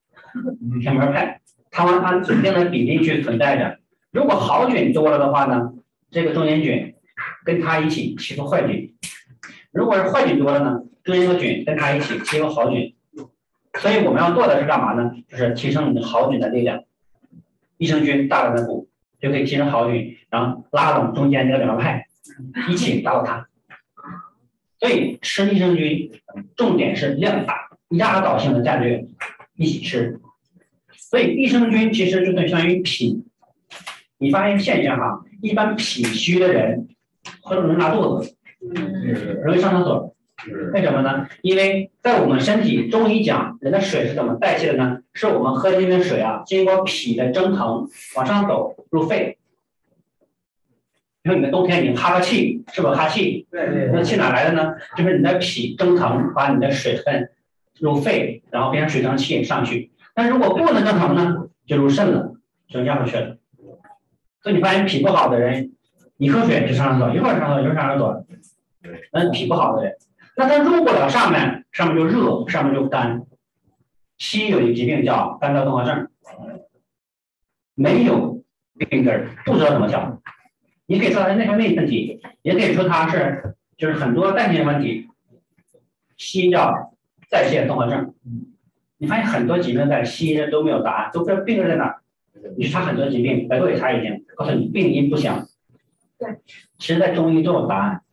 它们按一定的比例去存在着。如果好菌多了的话呢，这个中间菌跟它一起欺负坏菌；如果是坏菌多了呢，中间的菌跟它一起欺负好菌。所以我们要做的是干嘛呢？就是提升你的好菌的力量。益生菌大量的补，就可以提升好菌，然后拉拢中间这个两个派，一起打倒它。所以吃益生菌重点是量大，压倒性的战略一起吃。所以益生菌其实就相当于脾。你发现现象哈，一般脾虚的人会容易拉肚子，容易上厕所。为什么呢？因为在我们身体，中医讲人的水是怎么代谢的呢？是我们喝进的水啊，经过脾的蒸腾往上走入肺。比如你的冬天你哈个气，是不是哈气？ 对。 那气哪来的呢？就是你的脾蒸腾，把你的水分入肺，然后变成水蒸气上去。但如果不能蒸腾呢，就入肾了，就压出去了。所以你发现脾不好的人，一喝水就上厕所，一会儿上厕所，一会儿上厕所，那脾不好的人。那它入不了上面，上面就热，上面就干。西医有一个疾病叫干燥综合症，没有病根，不知道怎么调。你可以说它是内分泌问题，也可以说它是就是很多代谢问题。西医叫代谢综合症。你发现很多疾病在西医都没有答案，都不知道病根在哪儿。你去查很多疾病，百度也查一遍，告诉你病因不详。 对， 其实在中医都有答案。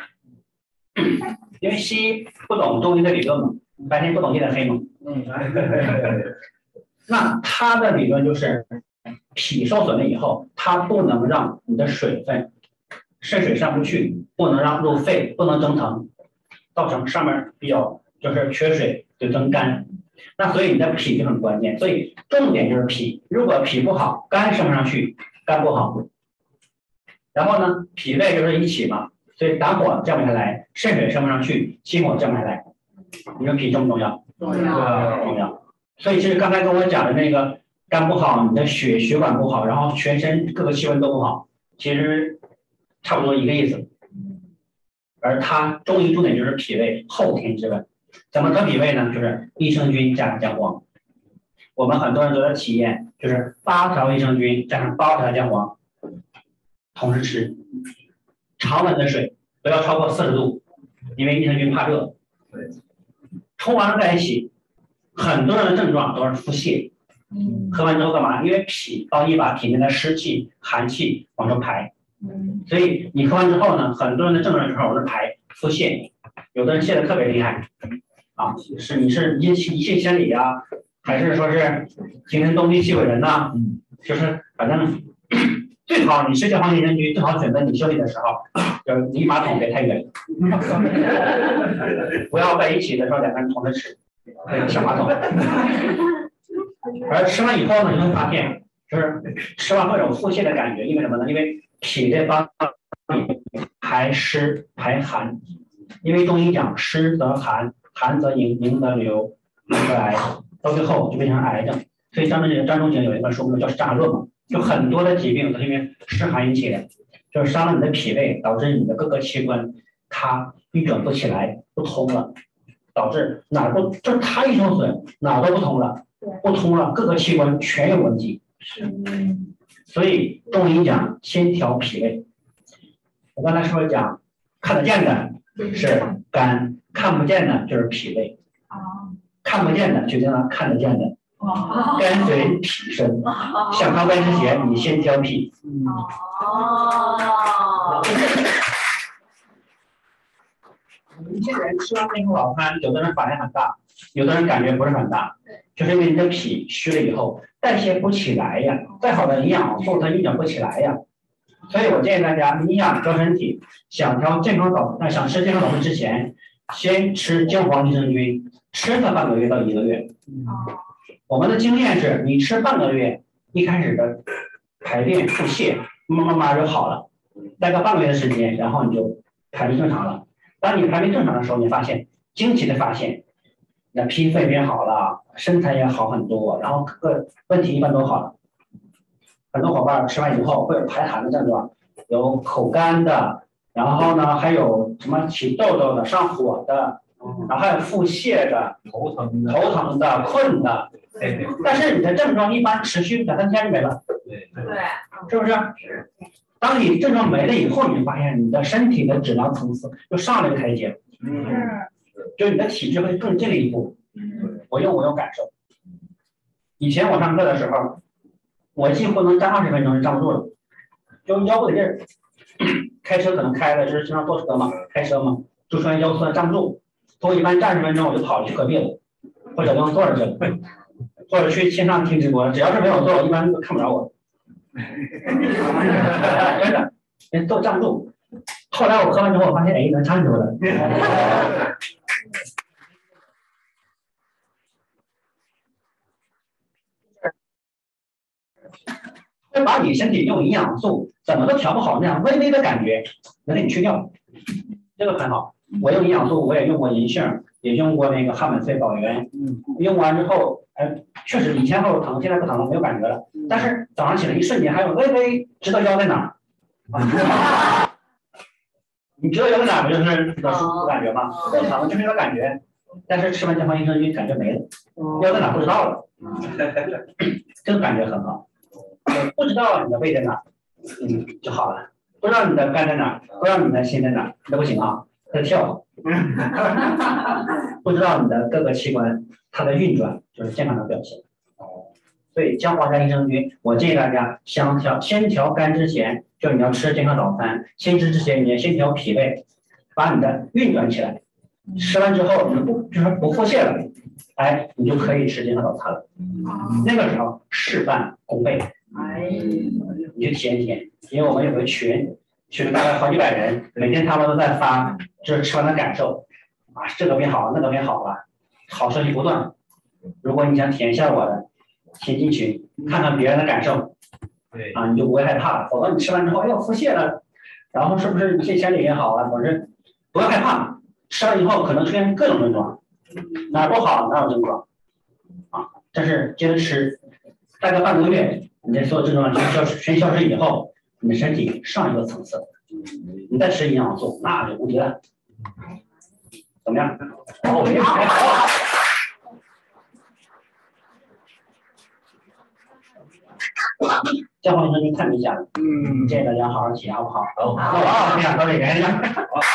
因为西医不懂中医的理论嘛，白天不懂夜的黑嘛。那他的理论就是脾受损了以后，它不能让你的水分渗水上不去，不能让入肺，不能蒸腾，造成上面比较就是缺水，就增干。那所以你的脾就很关键，所以重点就是脾。如果脾不好，肝升不上去，肝不好。然后呢，脾胃就是一起嘛，所以胆火降不下来，肾水升不上去，心火降不下来。你说脾重不重要？ 重要。 重要。所以其实刚才跟我讲的那个肝不好，你的血管不好，然后全身各个器官都不好，其实差不多一个意思。而它中医重点就是脾胃后天之本。怎么调脾胃呢？就是益生菌加上姜黄。我们很多人都在体验，就是8条益生菌加上8条姜黄，同时吃。常温的水不要超过40度，因为益生菌怕热。冲完了在一起，很多人的症状都是腹泻。喝完之后干嘛？因为脾帮你把体内的湿气、寒气往出排。所以你喝完之后呢，很多人的症状就是往出排，腹泻。有的人泻的特别厉害，啊，你是一泻千里啊，还是说是惊天动地泣鬼神呐？就是反正最好你吃姜黄益生菌，最好选择你休息的时候，就是离马桶别太远，不要在一起的时候两个人同时吃，小马桶。而吃完以后呢，你会发现，就是吃完会有腹泻的感觉，因为什么呢？因为脾这方排湿排寒。因为中医讲湿则寒，寒则凝，凝则流，流则癌，到最后就变成癌症。所以张仲景有一本书叫《湿寒论》嘛，就很多的疾病都是因为湿寒引起的，就是伤了你的脾胃，导致你的各个器官它运转不起来，不通了，导致哪不就是它一受损，哪都不通了，不通了，各个器官全有问题。所以中医讲先调脾胃。我刚才是不是讲看得见的？是肝，看不见的就是脾胃。看不见的决定了看得见的。肝随脾生，想康肝之前，你先调脾。一些人吃完那口早餐，有的人反应很大，有的人感觉不是很大，就是因为你的脾虚了以后代谢不起来呀，再好的营养素它运转不起来呀。所以我建议大家，你想调身体，想吃健康早餐之前，先吃姜黄益生菌，吃个半个月到1个月。我们的经验是，你吃半个月，一开始的排便腹泻，慢慢就好了，待个半个月的时间，然后你就排便正常了。当你排便正常的时候，你发现惊奇的发现，你的皮肤也变好了，身材也好很多，然后各个问题一般都好了。 很多伙伴吃完以后会有排痰的症状，有口干的，然后呢还有什么起痘痘的、上火的，然后还有腹泻的、 头疼的、困的。但是你的症状一般持续2、3天就没了， 对， 是不是？是。当你症状没了以后，你就发现你的身体的质量层次就上了一个台阶，就你的体质会更进了一步。我有感受。以前我上课的时候，我几乎能站20分钟就站不住了，就腰部的劲儿。开车可能开的就是经常坐车嘛，开车嘛，就说腰酸站不住。我一般站10分钟我就跑去隔壁了，或者用坐着去，或者去线上听直播，只要是没有坐，一般都看不着我。真的，人都站不住。后来我喝完之后，我发现哎能站住了。会把你身体用营养素怎么都调不好那样微微的感觉能给你去掉，这个很好。我用营养素，我也用过银杏，也用过那个汉本萃宝元，用完之后，确实以前会有疼，现在不疼了，没有感觉了。但是早上起来一瞬间还有微微知道腰在哪儿。你知道腰在哪儿不就是比较舒服的感觉吗？不疼就是那个感觉，但是吃完健康益生菌感觉没了，腰在哪儿不知道了。这个感觉很好。不知道你的胃在哪儿，就好了。不知道你的肝在哪儿，不知道你的心在哪儿，那不行啊，在跳。不知道你的各个器官它的运转，就是健康的表现。所以姜黄加益生菌，我建议大家先调肝之前，就你要吃健康早餐，先吃之前你要先调脾胃，把你的运转起来。吃完之后你就是不腹泻了，哎，你就可以吃健康早餐了。那个时候事半功倍。你就体验体验，因为我们有个群里大概好几百人，每天他们都在发，就是吃完的感受啊，这个变好了，那个变好了，好消息不断。如果你想体验一下我的，先进群看看别人的感受，啊，你就不会害怕了。否则你吃完之后，哎呦腹泻了，然后是不是你身体也好了？反正不要害怕，吃完以后可能出现各种症状，哪儿不好哪有症状，啊，但是接着吃，大概半个月。你这所有症状全消失以后，你的身体上一个层次，你再吃营养素，那就无敌了。怎么样？姜黄益生菌太明显了，建议大家好好写好不好？好，这样都得原谅。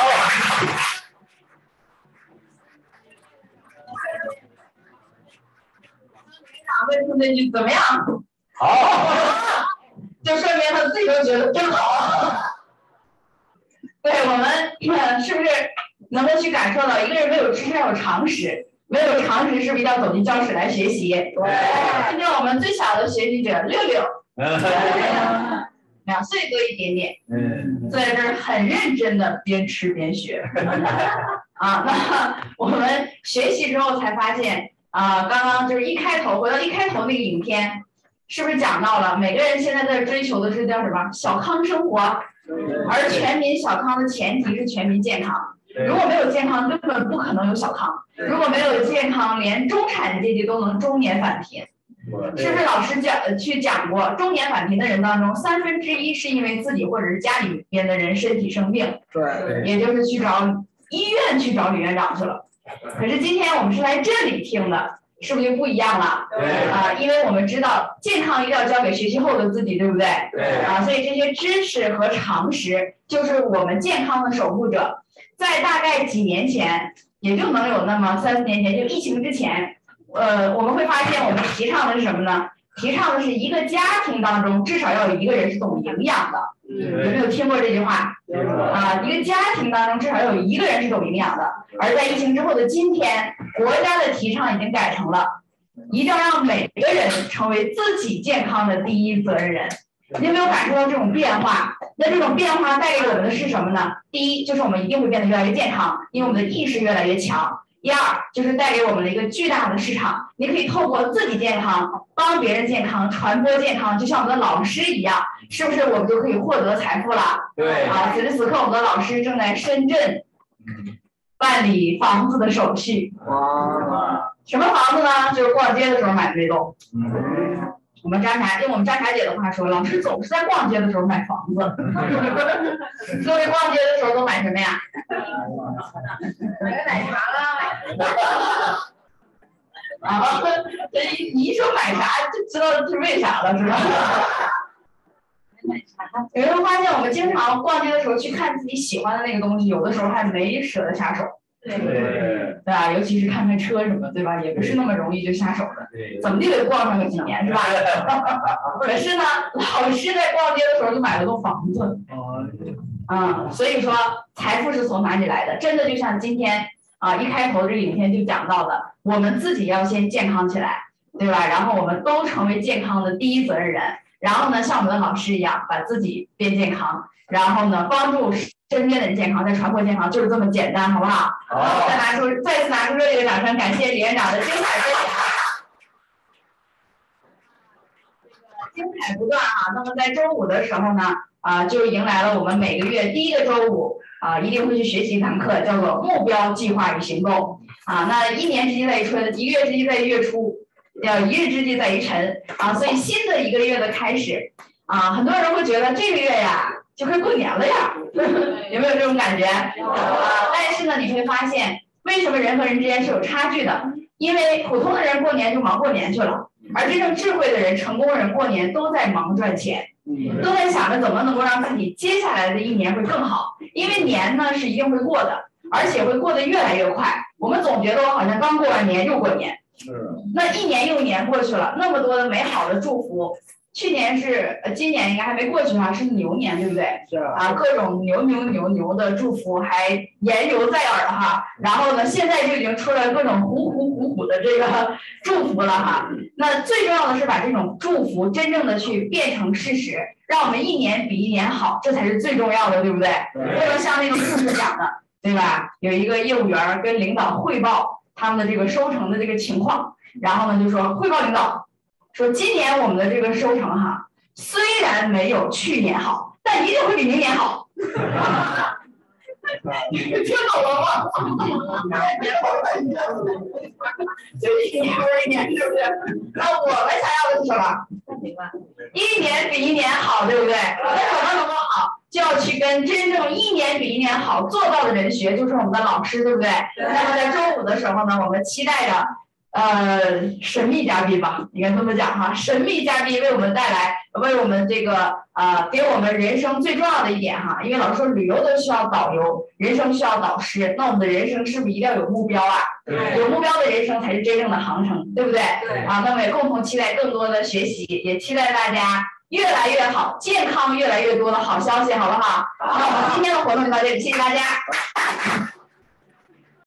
问出那句怎么样？ 好， 就说明他自己都觉得真好。对，我们是不是能够去感受到，一个人没有知识要有常识，没有常识是不是要走进教室来学习？对。今天我们最小的学习者6，2岁多一点点，坐在这儿很认真的边吃边学。啊，那我们学习之后才发现。刚刚就是回到一开头那个影片，是不是讲到了每个人现在在追求的是叫什么小康生活，而全民小康的前提是全民健康。如果没有健康，根本不可能有小康。如果没有健康，连中产阶级都能中年返贫。是不是老师讲过，中年返贫的人当中，1/3是因为自己或者是家里边的人身体生病，对，也就是去找医院去找李院长去了。可是今天我们是来这里听的，是不是就不一样了？对因为我们知道健康一定要交给学习后的自己，对不对？对所以这些知识和常识就是我们健康的守护者。在大概几年前，也就能有那么3、4年前，就疫情之前，我们会发现我们提倡的是什么呢？提倡的是一个家庭当中至少要有一个人是懂营养的。有没有听过这句话？一个家庭当中至少要有一个人是懂营养的。而在疫情之后的今天，国家的提倡已经改成了，一定要让每个人成为自己健康的第一责任人。你有没有感受到这种变化？那这种变化带给我们的是什么呢？第一，就是我们一定会变得越来越健康，因为我们的意识越来越强。第二，就是带给我们的一个巨大的市场，你可以透过自己健康帮别人健康，传播健康，就像我们的老师一样，是不是我们就可以获得财富了？对此时此刻我们的老师正在深圳办理房子的手续。什么房子呢？就是逛街的时候买的那栋。 我们张霞，用我们张霞姐的话说，老师总是在逛街的时候买房子。各位逛街的时候都买什么呀？ 买个奶茶啦。 啊，你一说买啥就知道是为啥了，是吧？有没有发现我们经常逛街的时候去看自己喜欢的那个东西，有的时候还没舍得下手， 对， 对吧？尤其是看看车什么，对吧？也不是那么容易就下手的，怎么地得逛上个几年，是吧？可是呢，老师在逛街的时候就买了栋房子，所以说财富是从哪里来的？真的就像今天一开头这个影片就讲到的，我们自己要先健康起来，对吧？然后我们都成为健康的第一责任人。然后呢，像我们的老师一样，把自己变健康，然后呢，帮助身边的人健康，再传播健康，就是这么简单，好不好？好。再次拿出热烈的掌声，感谢李院长的精彩分享。精彩不断啊！那么在周五的时候呢，就迎来了我们每个月第一个周五一定会去学习一堂课，叫做目标计划与行动那一年之计在于春，一个月之计在于月初。一日之计在于晨所以新的一个月的开始很多人会觉得这个月呀就快过年了呀，有没有这种感觉？但是呢，你会发现为什么人和人之间是有差距的？因为普通的人过年就忙过年去了，而真正智慧的人、成功的人过年都在忙赚钱，都在想着怎么能够让自己接下来的一年会更好。因为年呢是一定会过的，而且会过得越来越快。我们总觉得我好像刚过完年又过年。那一年又一年过去了，那么多的美好的祝福。去年是今年应该还没过去是牛年，对不对？ 是各种牛的祝福还言犹在耳哈。然后呢，现在就已经出来各种虎的这个祝福了那最重要的是把这种祝福真正的去变成事实，让我们一年比一年好，这才是最重要的，对不对？不能像那个故事讲的，对吧？有一个业务员跟领导汇报他们的这个收成的这个情况，然后呢就说汇报领导说今年我们的这个收成虽然没有去年好，但一定会比明年好。你听懂了吗？就一年又一年，是不是？那我们想要的是什么？一年比一年好，对不对？那怎么能够好？就要去跟真正一年比一年好做到的人学，就是我们的老师，对不对？那么在周五的时候呢，我们期待着神秘嘉宾吧，应该这么讲神秘嘉宾为我们带来，为我们这个给我们人生最重要的一点因为老师说旅游都需要导游，人生需要导师，那我们的人生是不是一定要有目标有目标的人生才是真正的航程，对不对？对那么也共同期待更多的学习，也期待大家越来越好，健康越来越多的好消息，好不好？那我们今天的活动就到这里，谢谢大家。